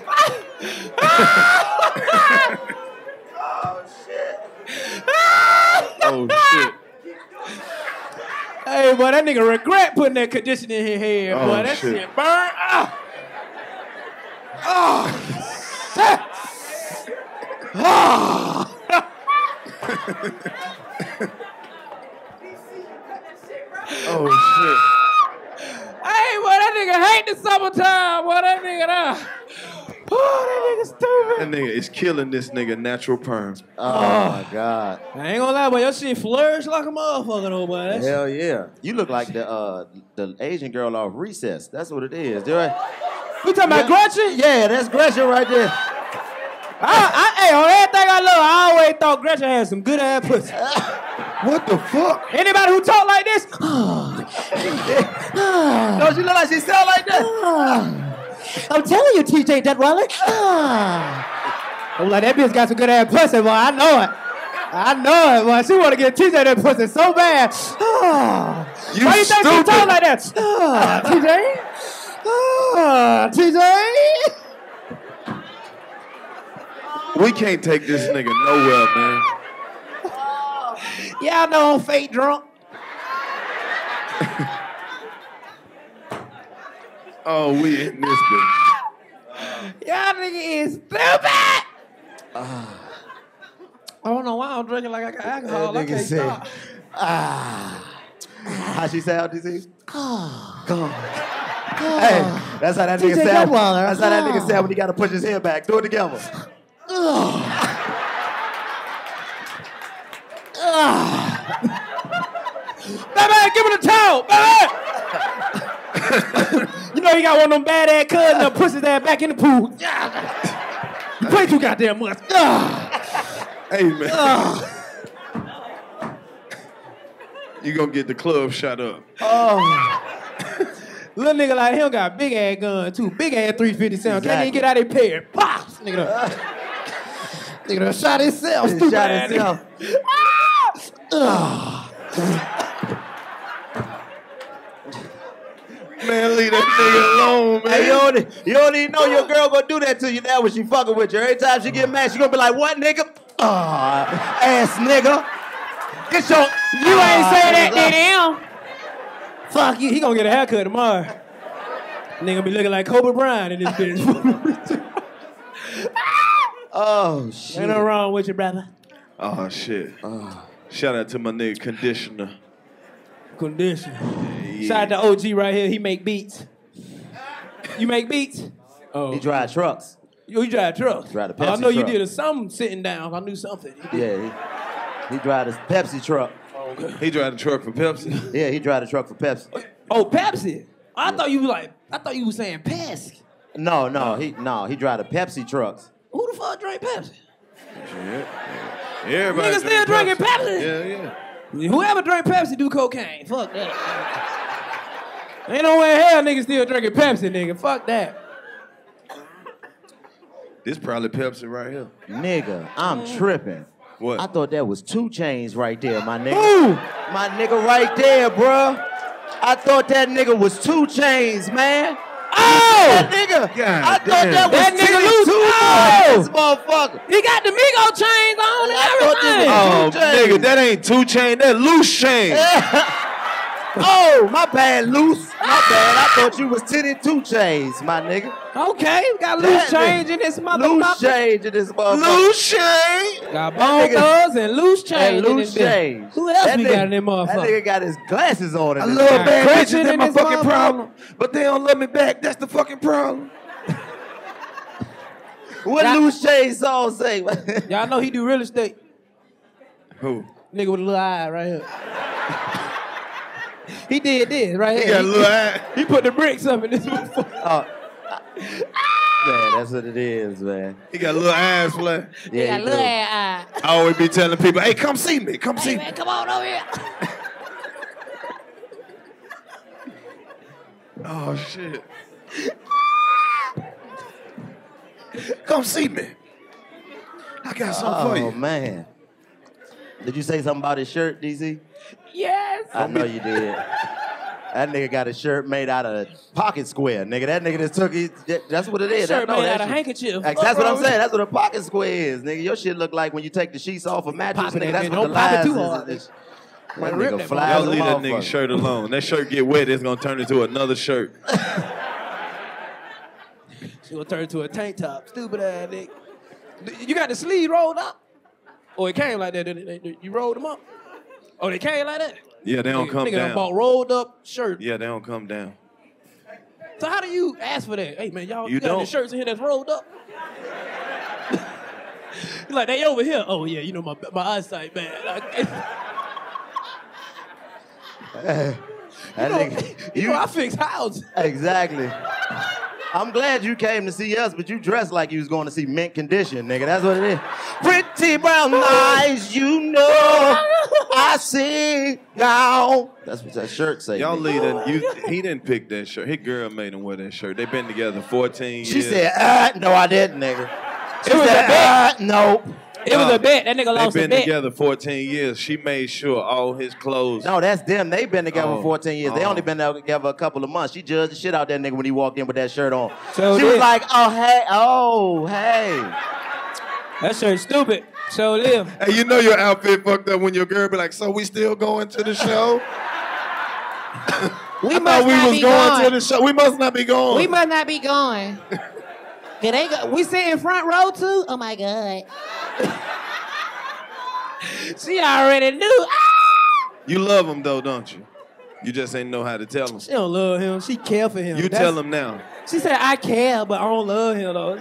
Oh shit. Hey, boy, that nigga regret putting that conditioner in his head, Oh, boy. That shit. shit, burn. Ah. Oh. Ah. Oh shit. Hey, boy, that nigga hate the summertime, boy. That nigga, uh, oh, that nigga stupid. That nigga is killing this nigga natural perm. Oh, my God. I ain't gonna lie, boy, your shit flourished like a motherfucker, though, boy. That shit- Hell yeah. You look like the uh, the Asian girl off Recess. That's what it is. Do I? We talking about Gretchen? Yeah, that's Gretchen right there. I, I, hey, on everything I love, I always thought Gretchen had some good ass pussy. What the fuck? Anybody who talk like this, oh, Don't you look like she sound like that? I'm telling you, T J Detweiler. I'm like, that bitch got some good ass pussy, boy. I know it. I know it, boy. She want to get T J that pussy so bad. You Why you think she stupid. talk like that? Ah, T J? Ah, T J? We can't take this nigga nowhere, man. Yeah, I know I'm fake drunk. Oh, we in this bitch. Y'all nigga is stupid. Ah. I don't know why I'm drinking like I got alcohol. That I nigga can't said, stop. ah. How she sound, D C? God. Hey, that's how that nigga sound. That's how that nigga sound when he got to push his head back. Do it together. Baby, give me the towel, baby. You know you got one of them bad ass cousins that pushes that back in the pool. You play too goddamn much. Hey, man. You gonna get the club shot up. Oh. Little nigga like him got big ass gun too. Big ass three fifty-seven. Can't even get out of his pair. Pops! Nigga done, nigga done shot himself. Stupid Shot ass himself. nigga. Man, leave that nigga alone, man. Hey, you don't, you don't even know your girl gonna do that to you now when she fucking with you. Every time she get mad, she gonna be like, what, nigga? Ah, ass nigga. Get your... You ain't say that, did him? Fuck you. He gonna get a haircut tomorrow. Nigga be looking like Kobe Bryant in this bitch. Oh, shit. Ain't no wrong with you, brother. Oh, shit. Shout out to my nigga Conditioner. Condition. Yeah. Shout out to O G right here. He make beats. You make beats? Oh. He drive trucks. You, you drive trucks? Drive a Oh, I Pepsi know you truck. did a something sitting down. I knew something. Yeah, he, he drive a Pepsi truck. He drive the truck for Pepsi. Yeah, he drive the truck for Pepsi. Oh, Pepsi. I thought you was like, I thought you was saying Pepsi. No, no, he no, he drive the Pepsi trucks. Who the fuck drink Pepsi? Yeah. Everybody Niggas still drink drinking Pepsi? Yeah, yeah. Whoever drink Pepsi do cocaine. Fuck that. Ain't no way in hell niggas still drinking Pepsi, nigga. Fuck that. This probably Pepsi right here. Nigga, I'm tripping. What? I thought that was two chains right there, my nigga. Who? My nigga right there, bruh. I thought that nigga was two chains, man. Oh! That nigga. God I thought damn. that was That nigga Titty loose. Two Oh! This motherfucker. He got the Migo chains on and I thought this everything. was- Oh, Two chains. nigga, that ain't two chain, that loose chain. Oh, my bad, loose. My bad. I thought you was Titty Two Chains, my nigga. Okay, we got loose That change nigga. in this Loose motherfucker. change in this motherfucker. Loose chain. Got That bone nigga- thugs and loose change And in loose this bitch. change. Who else That we nigga- got in this That motherfucker? nigga got his glasses on. I in this love motherfucker. bad Christian bitches, in that's my this fucking motherfucker. problem. But they don't love me back, that's the fucking problem. What Y'all- loose change song say? Y'all know he do real estate. Who? Nigga with a little eye right here. He did this right He here. got a little eye. He put the bricks up in this motherfucker. Oh, man, that's what it is, man. He got a little eyes flat. Yeah, He got a he little do. ass eye. I always be telling people, hey, come see me, come see Hey me. man, come on over here. Oh, shit. Come see me. I got something for Oh, you. man. Did you say something about his shirt, D Z? Yes. I know you did. That nigga got a shirt made out of pocket square, nigga. That nigga just took it. That's what it is. Shirt I know made that out of shit. handkerchief. Like, that's what I'm saying. That's what a pocket square is, nigga. Your shit look like when you take the sheets off a mattress, Popping nigga. it, That's man. what the Don't pop it lines too is. hard. That Man, nigga rip that fly Y'all as a leave that motherfucker. nigga shirt alone. That shirt get wet, it's gonna turn into another shirt. She gonna turn into a tank top. Stupid ass nigga. You got the sleeve rolled up? Or it came like that? didn't it? You rolled them up? Oh, they came like that? Yeah, they don't Nigga- come nigga done down. bought rolled up shirt. Yeah, they don't come down. So how do you ask for that? Hey man, y'all You you got the don't. shirts in here that's rolled up? You're like, they over here. Oh yeah, you know my my eyesight bad. That you know, nigga, you know I fix houses. Exactly. I'm glad you came to see us, but you dressed like you was going to see Mint Condition, nigga. That's what it is. Pretty brown eyes, you know I see y'all. That's what that shirt say. Y'all lead it. You, he didn't pick that shirt. His girl made him wear that shirt. They've been together fourteen years. She said, uh, no, I didn't, nigga. She It was said, a bet. uh, no. It was a bet. That nigga lost They've a been bet. together fourteen years. She made sure all his clothes. No, that's them. They've been together Oh. for fourteen years. They Oh. only been together a couple of months. She judged the shit out that nigga when he walked in with that shirt on. So she was did. like, oh, hey, oh, hey. That shirt's stupid. So live. Hey, you know your outfit fucked up when your girl be like, so we still going to the show? We I must thought we not was be going going. to the show. We must not be going. We must not be going. Can they go? We sit in front row too? Oh my God. She already knew. Ah! You love him though, don't you? You just ain't know how to tell him. She don't love him. She care for him. You That's- tell him now. She said, I care, but I don't love him though.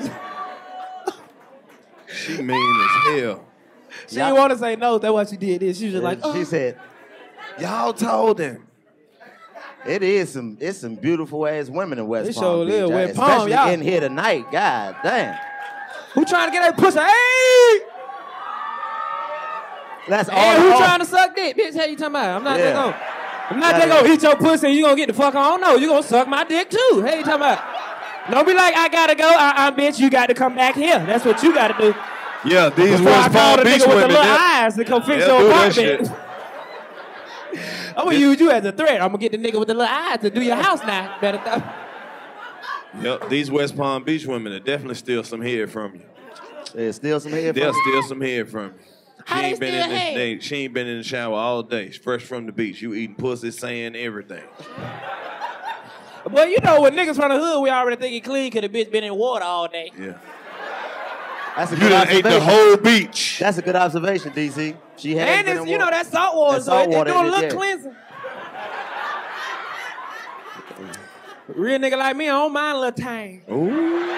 She mean as hell. She didn't want to say no. That's why she did this. She was just like, She oh. said, Y'all told him. it is some, it's some beautiful ass women in West It Palm sure Beach. is. West Palm, Especially y'all. in here tonight. God damn. Who trying to get that pussy? Hey! That's all. Hey, who all- trying to suck dick? Bitch, how you talking about? I'm not Yeah. just gonna, I'm not That just gonna is- eat your pussy and you gonna get the fuck on. No, you gonna suck my dick too. Hey, you talking about? Don't be like, I gotta go. I, I bitch, you got to come back here. That's what you gotta do. Yeah, these Before I West call Palm the Beach nigga with the women. little they'll- eyes to come fix they'll your do that apartment. I'm gonna use you as a threat. I'm gonna get the nigga with the little eyes to do your house now. Better th- Yep, these West Palm Beach women will definitely steal some head from you. There's still some head. They'll from- steal some head from you. She How they ain't been steal in the, head? they, she ain't been in the shower all day. She's fresh from the beach. You eating pussy, sand, everything. But you know, when niggas from the hood, we already think he clean because the bitch been in water all day. Yeah. That's a You good done ate the observation. whole beach. That's a good observation, D C. She had And been it's, in you know, water. that salt water, That so salt it, water it doing a is- little yeah. cleansing. Real nigga like me, I don't mind a little tang. Ooh.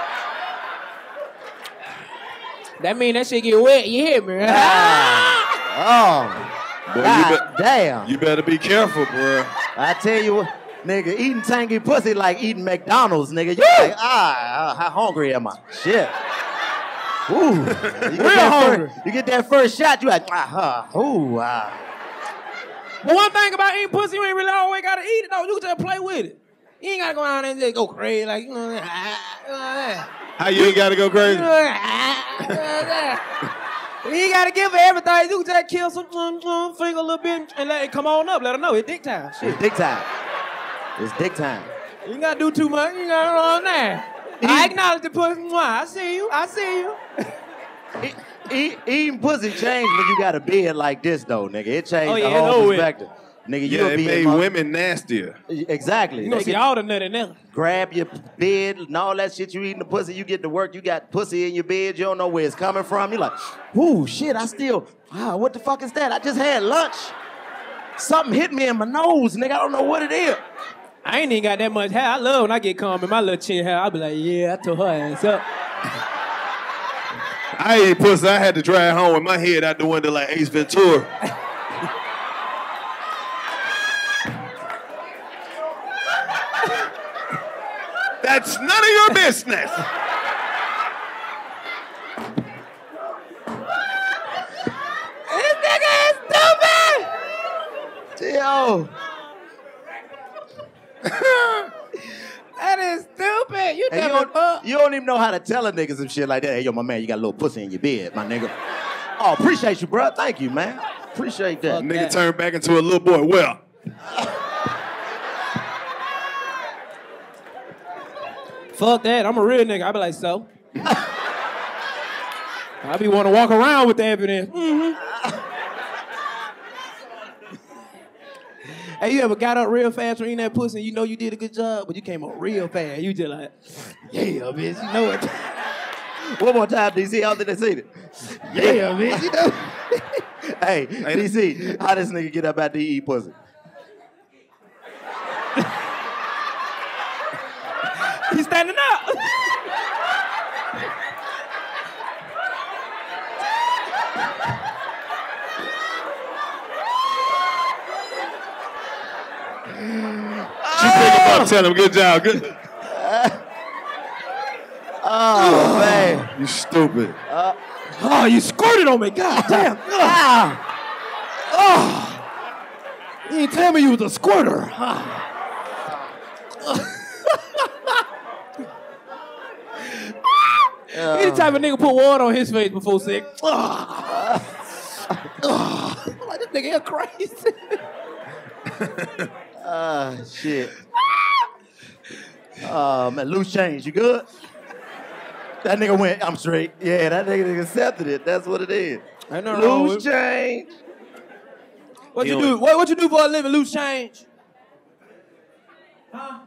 That mean that shit get wet, you hear me? Oh, Boy, God you, be- damn. you better be careful, bro. I tell you what, nigga, eating tangy pussy like eating McDonald's, nigga. You like, ah, how hungry am I? Shit. Ooh. You get Real that hungry. First, you get that first shot, you like, ah, uh, ooh, ah. But one thing about eating pussy, you ain't really always gotta eat it though. You can just play with it. You ain't gotta go out there and just go crazy like, you know, ah, you know that. How you ain't gotta go crazy? You know that. You know that. You ain't gotta give her everything. You can just kill some mm, mm, finger a little bit and let it come on up. Let her know it's dick time. Shit. It's dick time. It's dick time. You ain't gotta do too much. You ain't gotta go on there. I acknowledge the pussy. Mwah. I see you. I see you. Eat, eat, eating pussy changed when you got a beard like this, though, nigga. It changed Oh, the yeah, whole it's over with. perspective. Nigga, Yeah, you'll it be made in my- women nastier. Exactly. You gonna They see get- all the nut in there. grab your bed and all that shit. You eating the pussy, you get to work, you got pussy in your bed, you don't know where it's coming from. You're like, ooh, shit, I still, wow, what the fuck is that? I just had lunch. Something hit me in my nose, nigga. I don't know what it is. I ain't even got that much hair. I love when I get calm in my little chin hair. I be like, yeah, I tore her ass up. I ate pussy. I had to drive home with my head out the window like Ace Ventura. That's none of your business. This nigga is stupid! Yo. That is stupid. You And you never don't, you don't even know how to tell a nigga some shit like that. Hey, yo, my man, you got a little pussy in your bed, my nigga. Oh, appreciate you, bro. Thank you, man. Appreciate that. Fuck Nigga that. turned back into a little boy. Well, Fuck that. I'm a real nigga. I be like, so? I be want to walk around with the evidence. Mm-hmm. Hey, you ever got up real fast from eating that pussy and you know you did a good job, but you came up real fast. You just like, yeah, bitch, you know it. One more time, D C. I don't think they seen it. Yeah, bitch, you know. Hey, D C, how this nigga get up after he eat pussy? He's standing up. you pick him up, tell him good job. Good. Oh, man. You stupid. Oh, you squirted on me. God damn. Ah. Oh, you ain't tell me you was a squirter. Uh, Any type of nigga put water on his face before sex. Uh, uh, like this nigga here crazy. Ah, uh, shit. Oh, uh, man, loose change, you good? That nigga went, I'm straight. Yeah, that nigga accepted it. That's what it is. Ain't nothing wrong with Loose change. What you do? What, what you do for a living, loose change? Huh?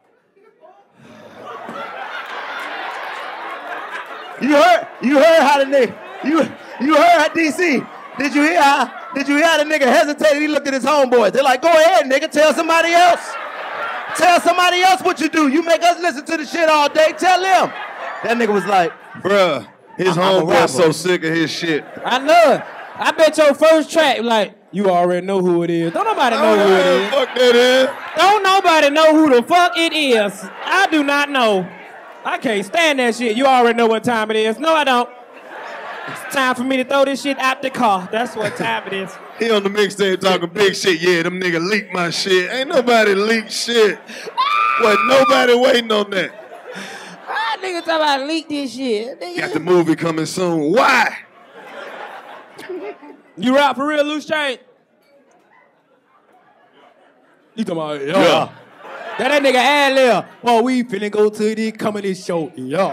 You heard, you heard how the nigga, you, you heard how D C, did you hear how, did you hear how the nigga hesitated? He looked at his homeboys. They're like, go ahead, nigga, tell somebody else. Tell somebody else what you do. You make us listen to the shit all day, tell them. That nigga was like, bruh, his homeboy's so sick of his shit. I know it. I bet your first track, like, you already know who it is. Don't nobody know who it is. Fuck that is. Don't nobody know who the fuck it is. I do not know. I can't stand that shit. You already know what time it is. No, I don't. It's time for me to throw this shit out the car. That's what time it is. He on the mixtape talking big shit. Yeah, them nigga leaked my shit. Ain't nobody leaked shit. What, nobody waiting on that. Ah, nigga talking about leak this shit. Nigga. Got the movie coming soon. Why? You rap for real, loose change? You talking about, yeah. Yeah. That that nigga ad lib. Well, we finna go to the comedy show. Yeah.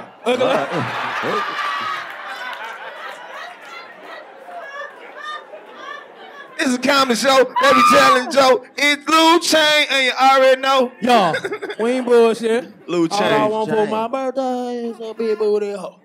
It's a comedy show. They be telling Joe, it's Lou Chain, and you already know. Yeah. We ain't bullshit. Lou Chain. All I want for my birthday is a big booty hoe.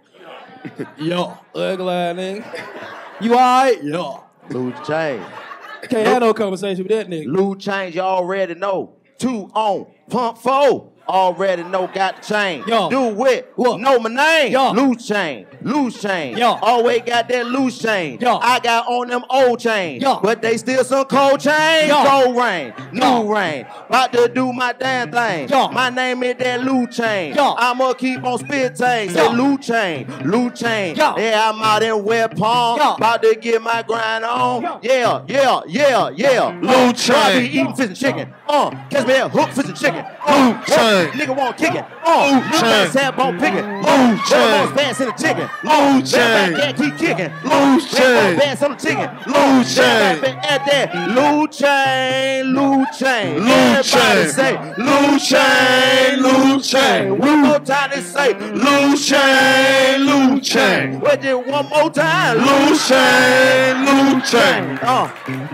Yeah. Ugly ass nigga. You alright? Yeah. Loose change. Can't have no conversation with that nigga. Loose change, you already know. Two on, pump four. Already know, got the chain. Yo. Do it. What? Know my name. Yo. Loose chain. Loose chain. Yo. Always got that loose chain. Yo. I got on them old chains. Yo. But they still some cold chains. Yo. Cold rain. New Yo. rain. About to do my damn thing. Yo. My name is that loose chain. Yo. I'ma keep on spit chain. Say Yo. loose chain. Loose chain. Yo. Yeah, I'm out in West Palm. Yo. About to get my grind on. Yo. Yeah, yeah, yeah, yeah. Loose Uh, I be chain. eating fish and chicken. Uh, catch me at hook fish and chicken. Uh, Loose chain. Nigga won't kick it. Oh, Loose chain. sad bone picking. Loose chain. Fast in the chicken. Loose chain. Can't keep kicking. Loose chain. Fast on the chicken. Loose chain. At that. Loose chain. Loose chain. Loose Everybody chain. say Loose chain. Loose chain. one more time to say Loose chain. Loose chain. Wait just one more time. Loose chain. Loose chain. Uh,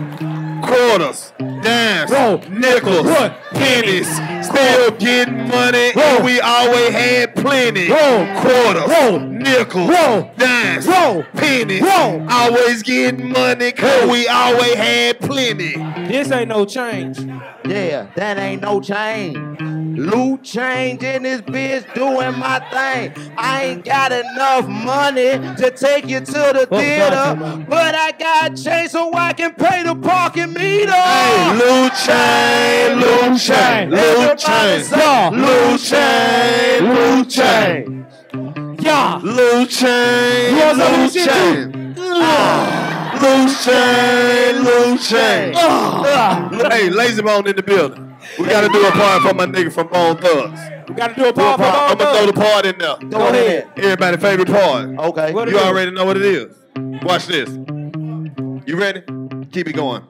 Quarters, dimes, Bro. nickels, What? pennies. Still getting money, Bro. and we always had plenty. Bro. Quarters, Bro. nickels, Bro. dimes, Bro. pennies. Bro. Always getting money, cause we always had plenty. This ain't no change. yeah, that ain't no change. Loot change in this bitch doing my thing. I ain't got enough money to take you to the theater, but I got change so I can pay the parking meter. Hey, loot chain, loot chain, loot chain, loot chain, loot chain, Yeah. loot chain, You want some of loot this shit chain. Loose chain, loose chain. Hey, Lazy Bone in the building. We gotta do a part for my nigga from Bone Thugs. We gotta do a part for I'm gonna throw the part in there. Go ahead. Everybody's favorite part. Okay. What it You is? already know what it is. Watch this. You ready? Keep it going.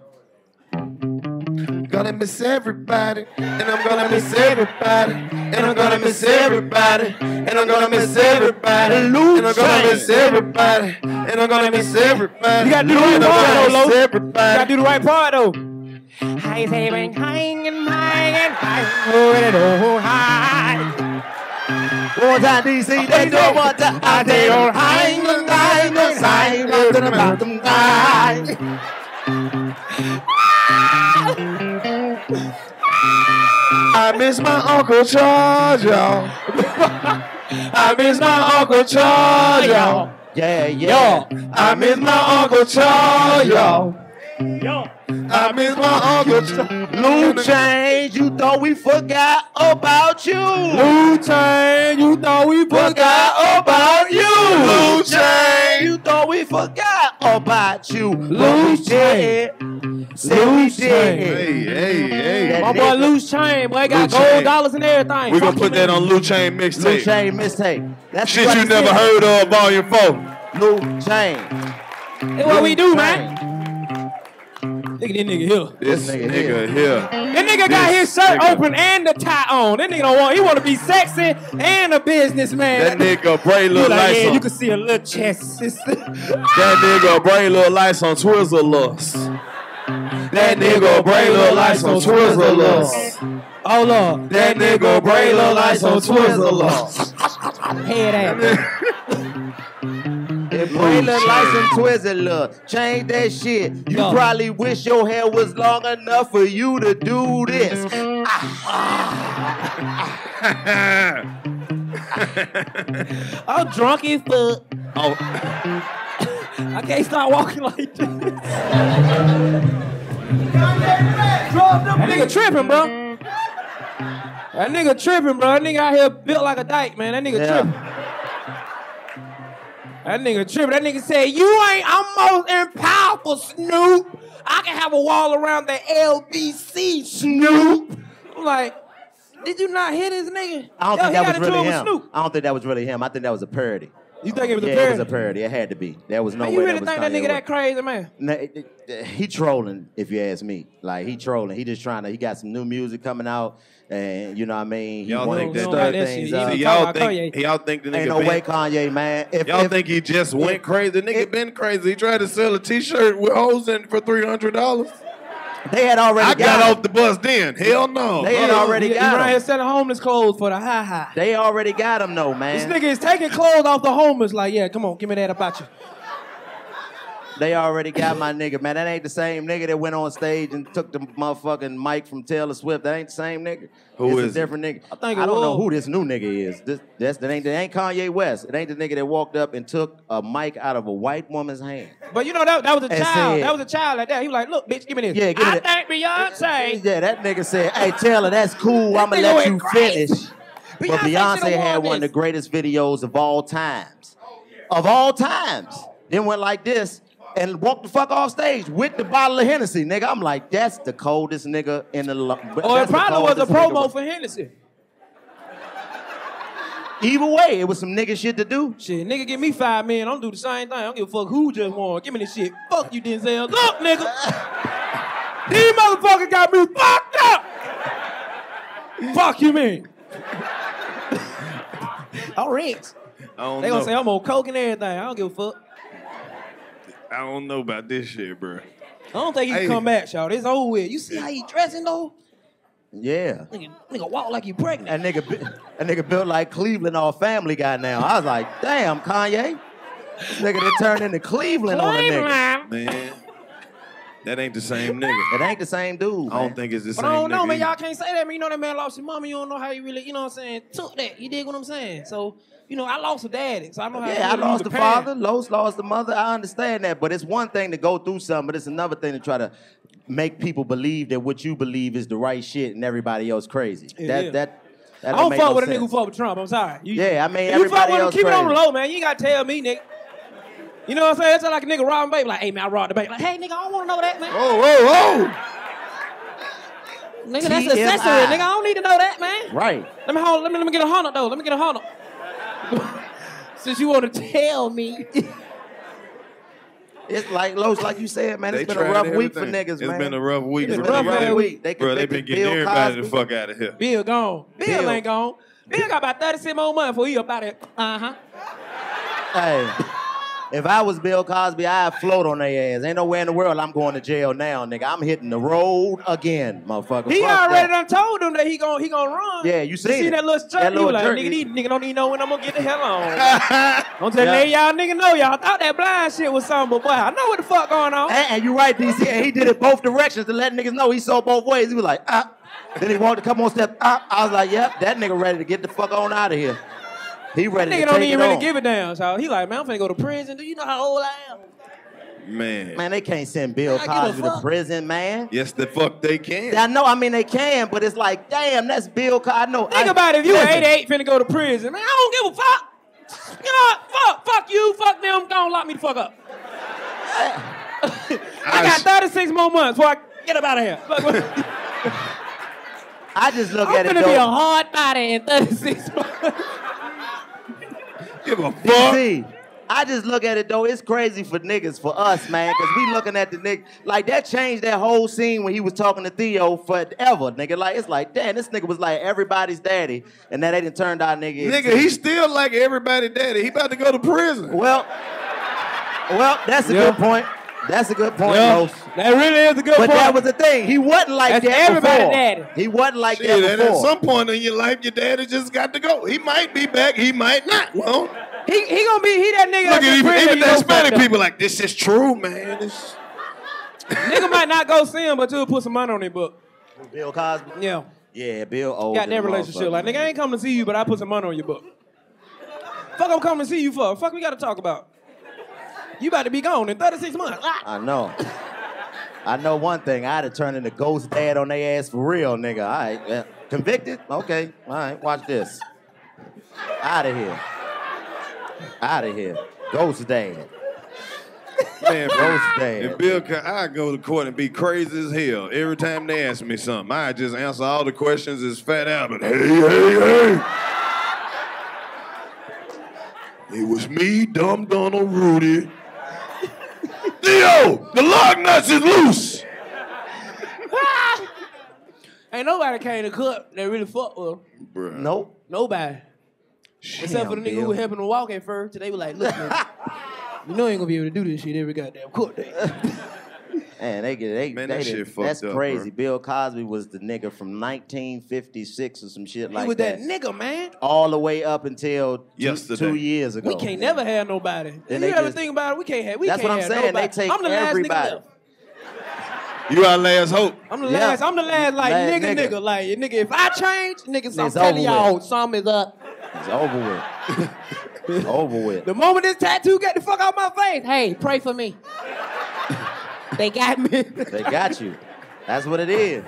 Gonna miss everybody, and I'm gonna miss everybody, and I'm gonna miss everybody, and I'm gonna miss everybody, and I'm gonna miss everybody, and I'm gonna miss everybody. You gotta do the right and I'm part gonna though, miss Lo. You everybody. gotta do the right part though. Hi, saving, hanging, hanging, hanging, oh, hi. One more time, D C. They do one time. I say, oh, hang the hang the sign of the bottom guy. I miss my Uncle Charles, y'all. I miss my Uncle Charles, y'all. Yeah, yeah. I miss my Uncle Charles, y'all. I miss my Uncle Charles. Loot change, you thought we forgot about you. Blue chain, you thought we Forgot about you. Loot change, you thought we forgot about you. Loose Chain. Say we did. Hey, hey, hey. My boy Loose Chain, boy, got Lil gold Chain. dollars and everything. We're gonna Fuck put you, that man. on Lil Chain Lil mixtape. Chain mixtape. That's Shit what you he never said. heard of, volume four. Lil Chain. That's what we do, Chain. man. Look at this nigga here. This nigga nigga here. That nigga got his This shirt nigga. open and the tie on. That nigga don't want. He want to be sexy and a businessman. That nigga bring You little like, lights yeah, on. you can see a little chest. That nigga bring little lights on Twizzlers. That nigga bring little lights on Twizzlers. Oh Lord. That nigga bring little lights on Twizzlers. Head ass. If Bray look like some Twizzler, change that shit. You Yo. probably wish your hair was long enough for you to do this. I'm drunk as fuck. Oh, I can't start walking like this. That nigga tripping, bro. That nigga tripping, bro. That nigga out here built like a dyke, man. That nigga Yeah. tripping. That nigga tripping. That nigga said, you ain't, I'm most in powerful, Snoop. I can have a wall around the L B C, Snoop. I'm like, did you not hear this nigga? I don't Yo, think he that got was into really it with him. Snoop. I don't think that was really him. I think that was a parody. You think it was yeah, a parody? it was a parody. It had to be. There was no Man, way you really that was think that Kanye nigga that West. crazy, man? Nah, it- it- he trolling, if you ask me. Like, he trolling. He just trying to, he got some new music coming out, and you know what I mean? He Y'all wanted think to that- stir that things shit. up. He see, talking y'all about think Kanye. y'all think the nigga Ain't no been, way, Kanye, man. If, y'all if, think he just went if- crazy? The nigga if- been crazy. He tried to sell a T-shirt with hoes in for three hundred dollars. they had already I got, got him. off the bus then. Hell no. They had Uh, already He, he got around him. here selling homeless clothes for the high high. They already got him, though, This man. nigga is taking clothes off the homeless like, yeah, come on, give me that about you. They already got my nigga, man. That ain't the same nigga that went on stage and took the motherfucking mic from Taylor Swift. That ain't the same nigga. Who it's is a it? different nigga. I think it I don't know was. who this new nigga is. This, that's, that, ain't, that ain't Kanye West. It ain't the nigga that walked up and took a mic out of a white woman's hand. But you know, that, that was a And child. said- that was a child like that. He was like, look, bitch, give me this. Yeah, give me I that. think Beyonce. Yeah, that nigga said, hey, Taylor, that's cool. That I'm going nigga to let went you crazy. finish. But Beyonce Beyonce should've had won one of the this. greatest videos of all times. Of all times. Then went like this and walked the fuck off stage with the bottle of Hennessy. Nigga, I'm like, that's the coldest nigga in the... Lo- Or it probably was a promo for... for Hennessy. Either way, it was some nigga shit to do. Shit, nigga, give me five million. I'm do the same thing. I don't give a fuck who just won. Give me this shit. Fuck you, Denzel. Look, nigga. These motherfuckers got me fucked up. Fuck you, man. I'm rich. I don't They know. gonna say I'm on coke and everything. I don't give a fuck. I don't know about this shit, bro. I don't think he can Hey. come back, y'all. It's over with. You see how he dressing though? Yeah. Nigga, nigga walk like he pregnant. That nigga, bu- that nigga built like Cleveland off Family Guy now. I was like, damn, Kanye. This nigga that turned into Cleveland on a nigga. Man, that ain't the same nigga. It ain't the same dude, I man. don't think it's the But same I don't know, nigga man. either. Y'all can't say that, man. You know that man lost his mama. You don't know how he really, you know what I'm saying, took that. You dig what I'm saying? So, you know, I lost a daddy, so I know how Yeah, I to lost the parent. father, Los lost the mother. I understand that, but it's one thing to go through something, but it's another thing to try to make people believe that what you believe is the right shit and everybody else crazy. Yeah, that yeah. that that I don't don't make fuck no with a sense. nigga who fuck with Trump. I'm sorry. You, Yeah, I mean, if you fuck everybody with him, else keep it on the crazy. low, man. You ain't gotta tell me, nigga. You know what I'm saying? It's just like a nigga robbing baby. Like, hey, man, I robbed the bank. Like, hey, nigga, I don't want to know that, man. Whoa, whoa, whoa! Nigga, that's T M I. accessory. Nigga, I don't need to know that, man. Right. Let me hold. Let me let me get a hundred though. Let me get a hundred. Since you want to tell me. It's like Los, like you said, man. It's They been a tried rough week for everything. niggas, It's man. been a rough week. It's for been a rough niggas. ass week. They Bro, they convicted been getting Bill everybody the Cosby. fuck out of here. Bill gone. Bill, Bill. ain't gone. Bill got about thirty-six more months before he up out there. Uh-huh. Hey, if I was Bill Cosby, I'd float on their ass. Ain't nowhere in the world I'm going to jail now, nigga. I'm hitting the road again, motherfucker. He Fuck already that. done told him that he gon' he gon' run. Yeah, you You seen see it. that little jerk? That He little was like, jerk. nigga, these nigga don't even know when I'm gonna get the hell on. Don't Yeah. tell let y'all nigga know y'all thought that blind shit was something, but boy, I know what the fuck going on. And, and you right, D C. And he did it both directions to let niggas know he saw both ways. He was like, ah. Then he walked a couple more steps. Ah. I was like, yep, that nigga ready to get the fuck on out of here. He ready That nigga to don't take even it really on. give it down, so he like, man, I'm finna go to prison. Do you know how old I am? Man. Man, they can't send Bill I give a Cosby to fuck. prison, man. Yes, the fuck they can. I know, I mean, they can, but it's like, damn, that's Bill Cosby. I know. Think I, about it, if you were listen, eighty-eight finna go to prison, man, I don't give a fuck. You know what? Fuck, fuck you, fuck them, don't lock me the fuck up. I got thirty-six more months before I get up out of here. I just look I'm at it gonna though. be a hard body in thirty-six months. Give a fuck. D C, I just look at it though, it's crazy for niggas, for us, man, because we looking at the nigga, like that changed that whole scene when he was talking to Theo forever, nigga. Like, it's like, damn, this nigga was like everybody's daddy, and then they done turned out nigga. Nigga, he still like everybody daddy. He about to go to prison. Well, well, that's a Yeah. good point. That's a good point, Yeah, Los. that really is a good But point. that was the thing. He wasn't like That's that everybody before. daddy. He wasn't like Shit, that and at before. some point in your life, your daddy just got to go. He might be back, he might not. Well, he he gonna be he that nigga. look that's at in even, prison, even you the know, Hispanic fucked up. people like, this is true, man. This... Nigga might not go see him, but you'll put some money on their book. Bill Cosby? Yeah. Yeah, Bill old. Got that than a relationship. motherfucker. Like, nigga, I ain't coming to see you, but I put some money on your book. Fuck I'm coming to see you for? Fuck we gotta talk about? You about to be gone in thirty-six months. Ah. I know. I know one thing. I'd have turned into ghost dad on their ass for real, nigga. All right. Yeah. Convicted? Okay. All right. Watch this. Out of here. Out of here. Ghost dad. Man, Ghost dad. if Bill, Ca- I go to court and be crazy as hell. Every time they ask me something, I just answer all the questions as Fat Albert. Hey, hey, hey. It was me, Dumb Donald Rudy. Theo, the lock nuts is loose. Ain't nobody came to court that really fucked with him. Bruh. Nope. Nobody. Except for the nigga Bill. who helping him walk at first. They were like, look, nigga, you know you ain't gonna be able to do this shit every goddamn court day. Man, they get they, Man, they that did- shit fucked that's up, crazy. bro. Bill Cosby was the nigga from nineteen fifty-six or some shit He like was that. that nigga, man. All the way up until two, Yesterday. two years ago. We can't never have nobody. Then you they ever just- think about it? We can't have. We That's can't what I'm have saying. They nobody. take I'm the last everybody. nigga left. You our last hope. I'm the Yeah. last. I'm the last like Last nigga, nigga. nigga, like nigga. If I change, niggas, I'm It's telling over y'all, with. something is up. It's over with. It's over with. The moment this tattoo get the fuck out my face, hey, pray for me. They got me. They got you. That's what it is.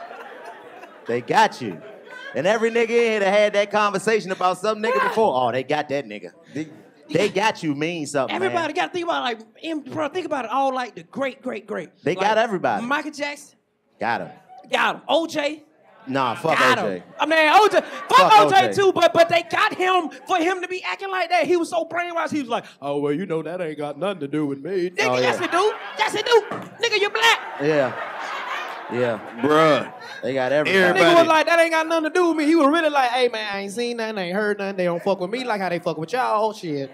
They got you. And every nigga in here that had that conversation about some nigga before, oh, they got that nigga. They, they got you mean something, Everybody man. got to think about like, em- bro, think about it all like the great, great, great. They Like, got everybody. Michael Jackson, Got him. got him. O J, Nah, fuck got O J. him. I mean, O J, fuck, Fuck O J O J. too, but but they got him for him to be acting like that. He was so brainwashed. He was like, oh well, you know that ain't got nothing to do with me. Nigga, Oh, yeah. yes it do. Yes it do. Nigga, you black. Yeah. Yeah. Bruh. They got everybody. Everybody- Nigga was like, that ain't got nothing to do with me. He was really like, hey man, I ain't seen nothing, I ain't heard nothing. They don't fuck with me like how they fuck with y'all. Shit.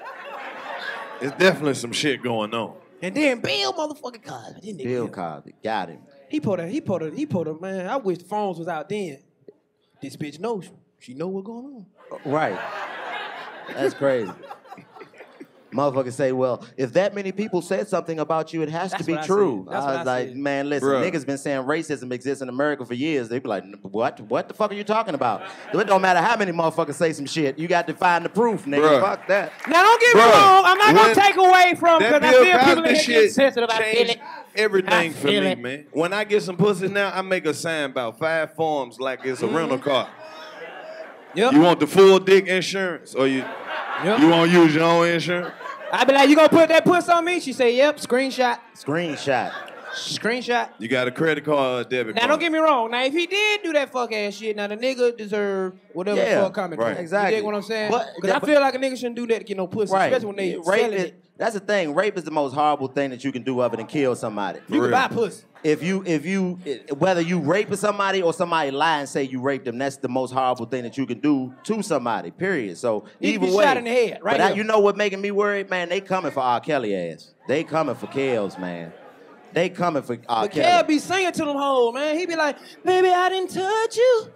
It's definitely some shit going on. And then Bill motherfucking Cosby. This nigga, Bill Cosby. Got him. He put a, he put a, he put a, man, I wish the phones was out then. This bitch knows. She know what's going on. Right. That's crazy. Motherfuckers say, well, if that many people said something about you, it has That's to be what I true. said. That's I what was I like, said. man, listen, Bruh. niggas been saying racism exists in America for years. They be like, what? What the fuck are you talking about? It don't matter how many motherfuckers say some shit. You got to find the proof, nigga. Bruh. Fuck that. Now don't get me Bruh, wrong. I'm not gonna when take away from That because I Bill feel people Cosby in here shit get sensitive. I feel changed it. everything I for feel me, it. man. When I get some pussy now, I make a sign about five forms like it's a rental car. Yep. You want the full dick insurance, or you Yep. you want to use your own insurance? I be like, you gonna put that puss on me? She say, yep. Screenshot. Screenshot. Screenshot. You got a credit card or a debit Now card? don't get me wrong. Now if he did do that fuck ass shit, now the nigga deserve whatever Yeah, the fuck coming. right. to. Exactly. You get what I'm saying? But- Because I but- feel like a nigga shouldn't do that to get no pussy, Right. especially when they Rape selling is, it. that's the thing. Rape is the most horrible thing that you can do other than kill somebody. You real. can buy pussy. If you, if you, whether you rape somebody or somebody lie and say you raped them, that's the most horrible thing that you can do to somebody. Period. So You either can be way, shot in the head, right But I, here. you know what making me worried, man? They coming for R. Kelly ass. They coming for Kels, man. They coming for R. But Kelly. Kel be singing to them hoes, man. He be like, baby, I didn't touch you.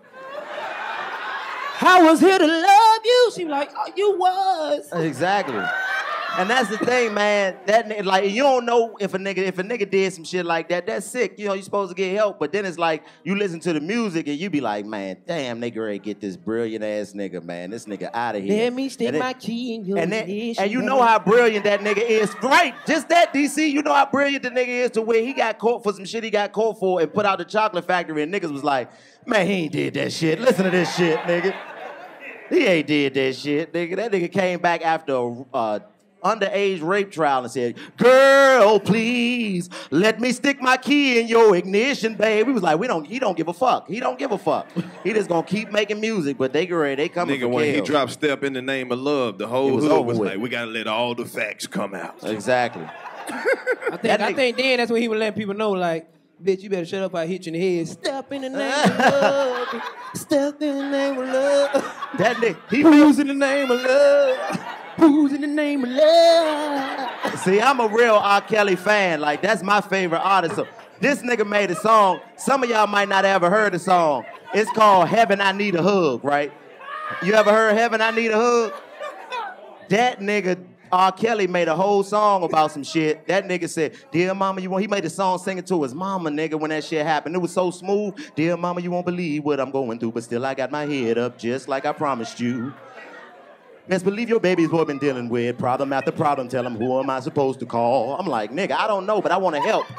I was here to love you. She be like, oh, you was. Exactly. And that's the thing, man. That ni- like you don't know if a nigga if a nigga did some shit like that. That's sick. You know you supposed to get help, but then it's like you listen to the music and you be like, man, damn, nigga, ready to get this brilliant ass nigga, man. This nigga out of here. Let me stick And then- my key in your And then, ignition, and you baby. know how brilliant that nigga is, right? Just that, D C. You know how brilliant the nigga is to where he got caught for some shit he got caught for and put out the chocolate factory and niggas was like, man, he ain't did that shit. Listen to this shit, nigga. He ain't did that shit, nigga. That nigga came back after a, uh, underage rape trial and said, girl, please, let me stick my key in your ignition, babe. We was like, we don't, he don't give a fuck. He don't give a fuck. He just gonna keep making music, but they ready, they coming Nigga, for when he kills. dropped Step in the Name of Love, the whole was hood over was with. like, we gotta let all the facts come out. Exactly. I think, I think then that's when he would let people know, like, bitch, you better shut up, I hit you in the head. Step in the name of love. Step in the name of love. That nigga, he Who's in the name of love? Who's in the name of love? See, I'm a real R. Kelly fan. Like, that's my favorite artist. So, this nigga made a song. Some of y'all might not have ever heard the song. It's called Heaven, I Need a Hug, right? You ever heard Heaven, I Need a Hug? That nigga, R. Kelly, made a whole song about some shit. That nigga said, dear mama, you won't, he made the song singing to his mama, nigga, when that shit happened. It was so smooth. Dear mama, you won't believe what I'm going through, but still I got my head up just like I promised you. Best believe your baby's what I've been dealing with. Problem after problem, tell him who am I supposed to call? I'm like, nigga, I don't know, but I want to help.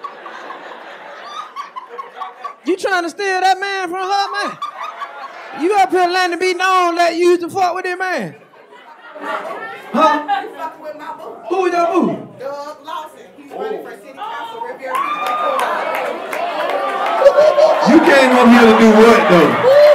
You trying to steal that man from her, man? You up here letting it be known that you used to fuck with that man? Huh? You fucking with my boo. Who your boo? Doug Lawson. He's running for city council. Riviera Beach. You came up here to do what, though?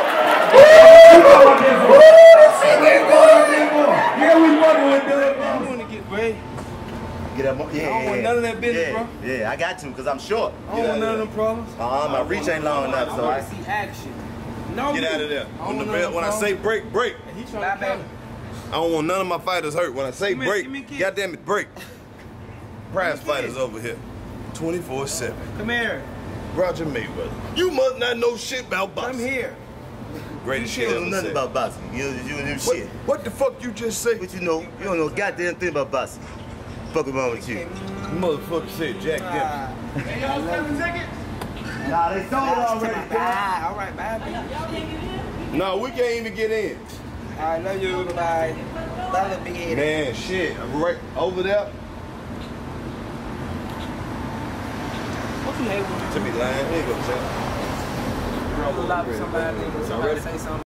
Yeah, we fucking with Doug. I want to get Ray. Get up, yeah, I don't want yeah, none of that business, yeah, bro. Yeah, I got to, because I'm short. I don't want none of them problems. Uh, my reach ain't long enough, I so want I... to see action. No, Get out of there. I When, don't the want bell, no when I problem. say break, break. And he trying to kill. I don't want none of my fighters hurt. When I say Come here, break, give me a kiss. goddamn it, break. Prize Give me a fighters kiss. over here. twenty-four seven. Come here. Roger Mayweather. You must not know shit about boxing. Come here. Greatest You shit don't ever know nothing said. about boxing. You don't, you don't know What, shit. what the fuck you just say? What you know? You don't know a goddamn thing about boxing. Fuck wrong with you. Motherfucker said Jack Dempsey. Hey, y'all seven seconds? Nah, they sold already, Bye. All right, bye, baby. No, we can't even get in. All right, love you. Bye. Bye, little big head. Man, shit. Right over there. What you hate when To be lying. Here you go, Jack. you roll up with somebody, somebody say something?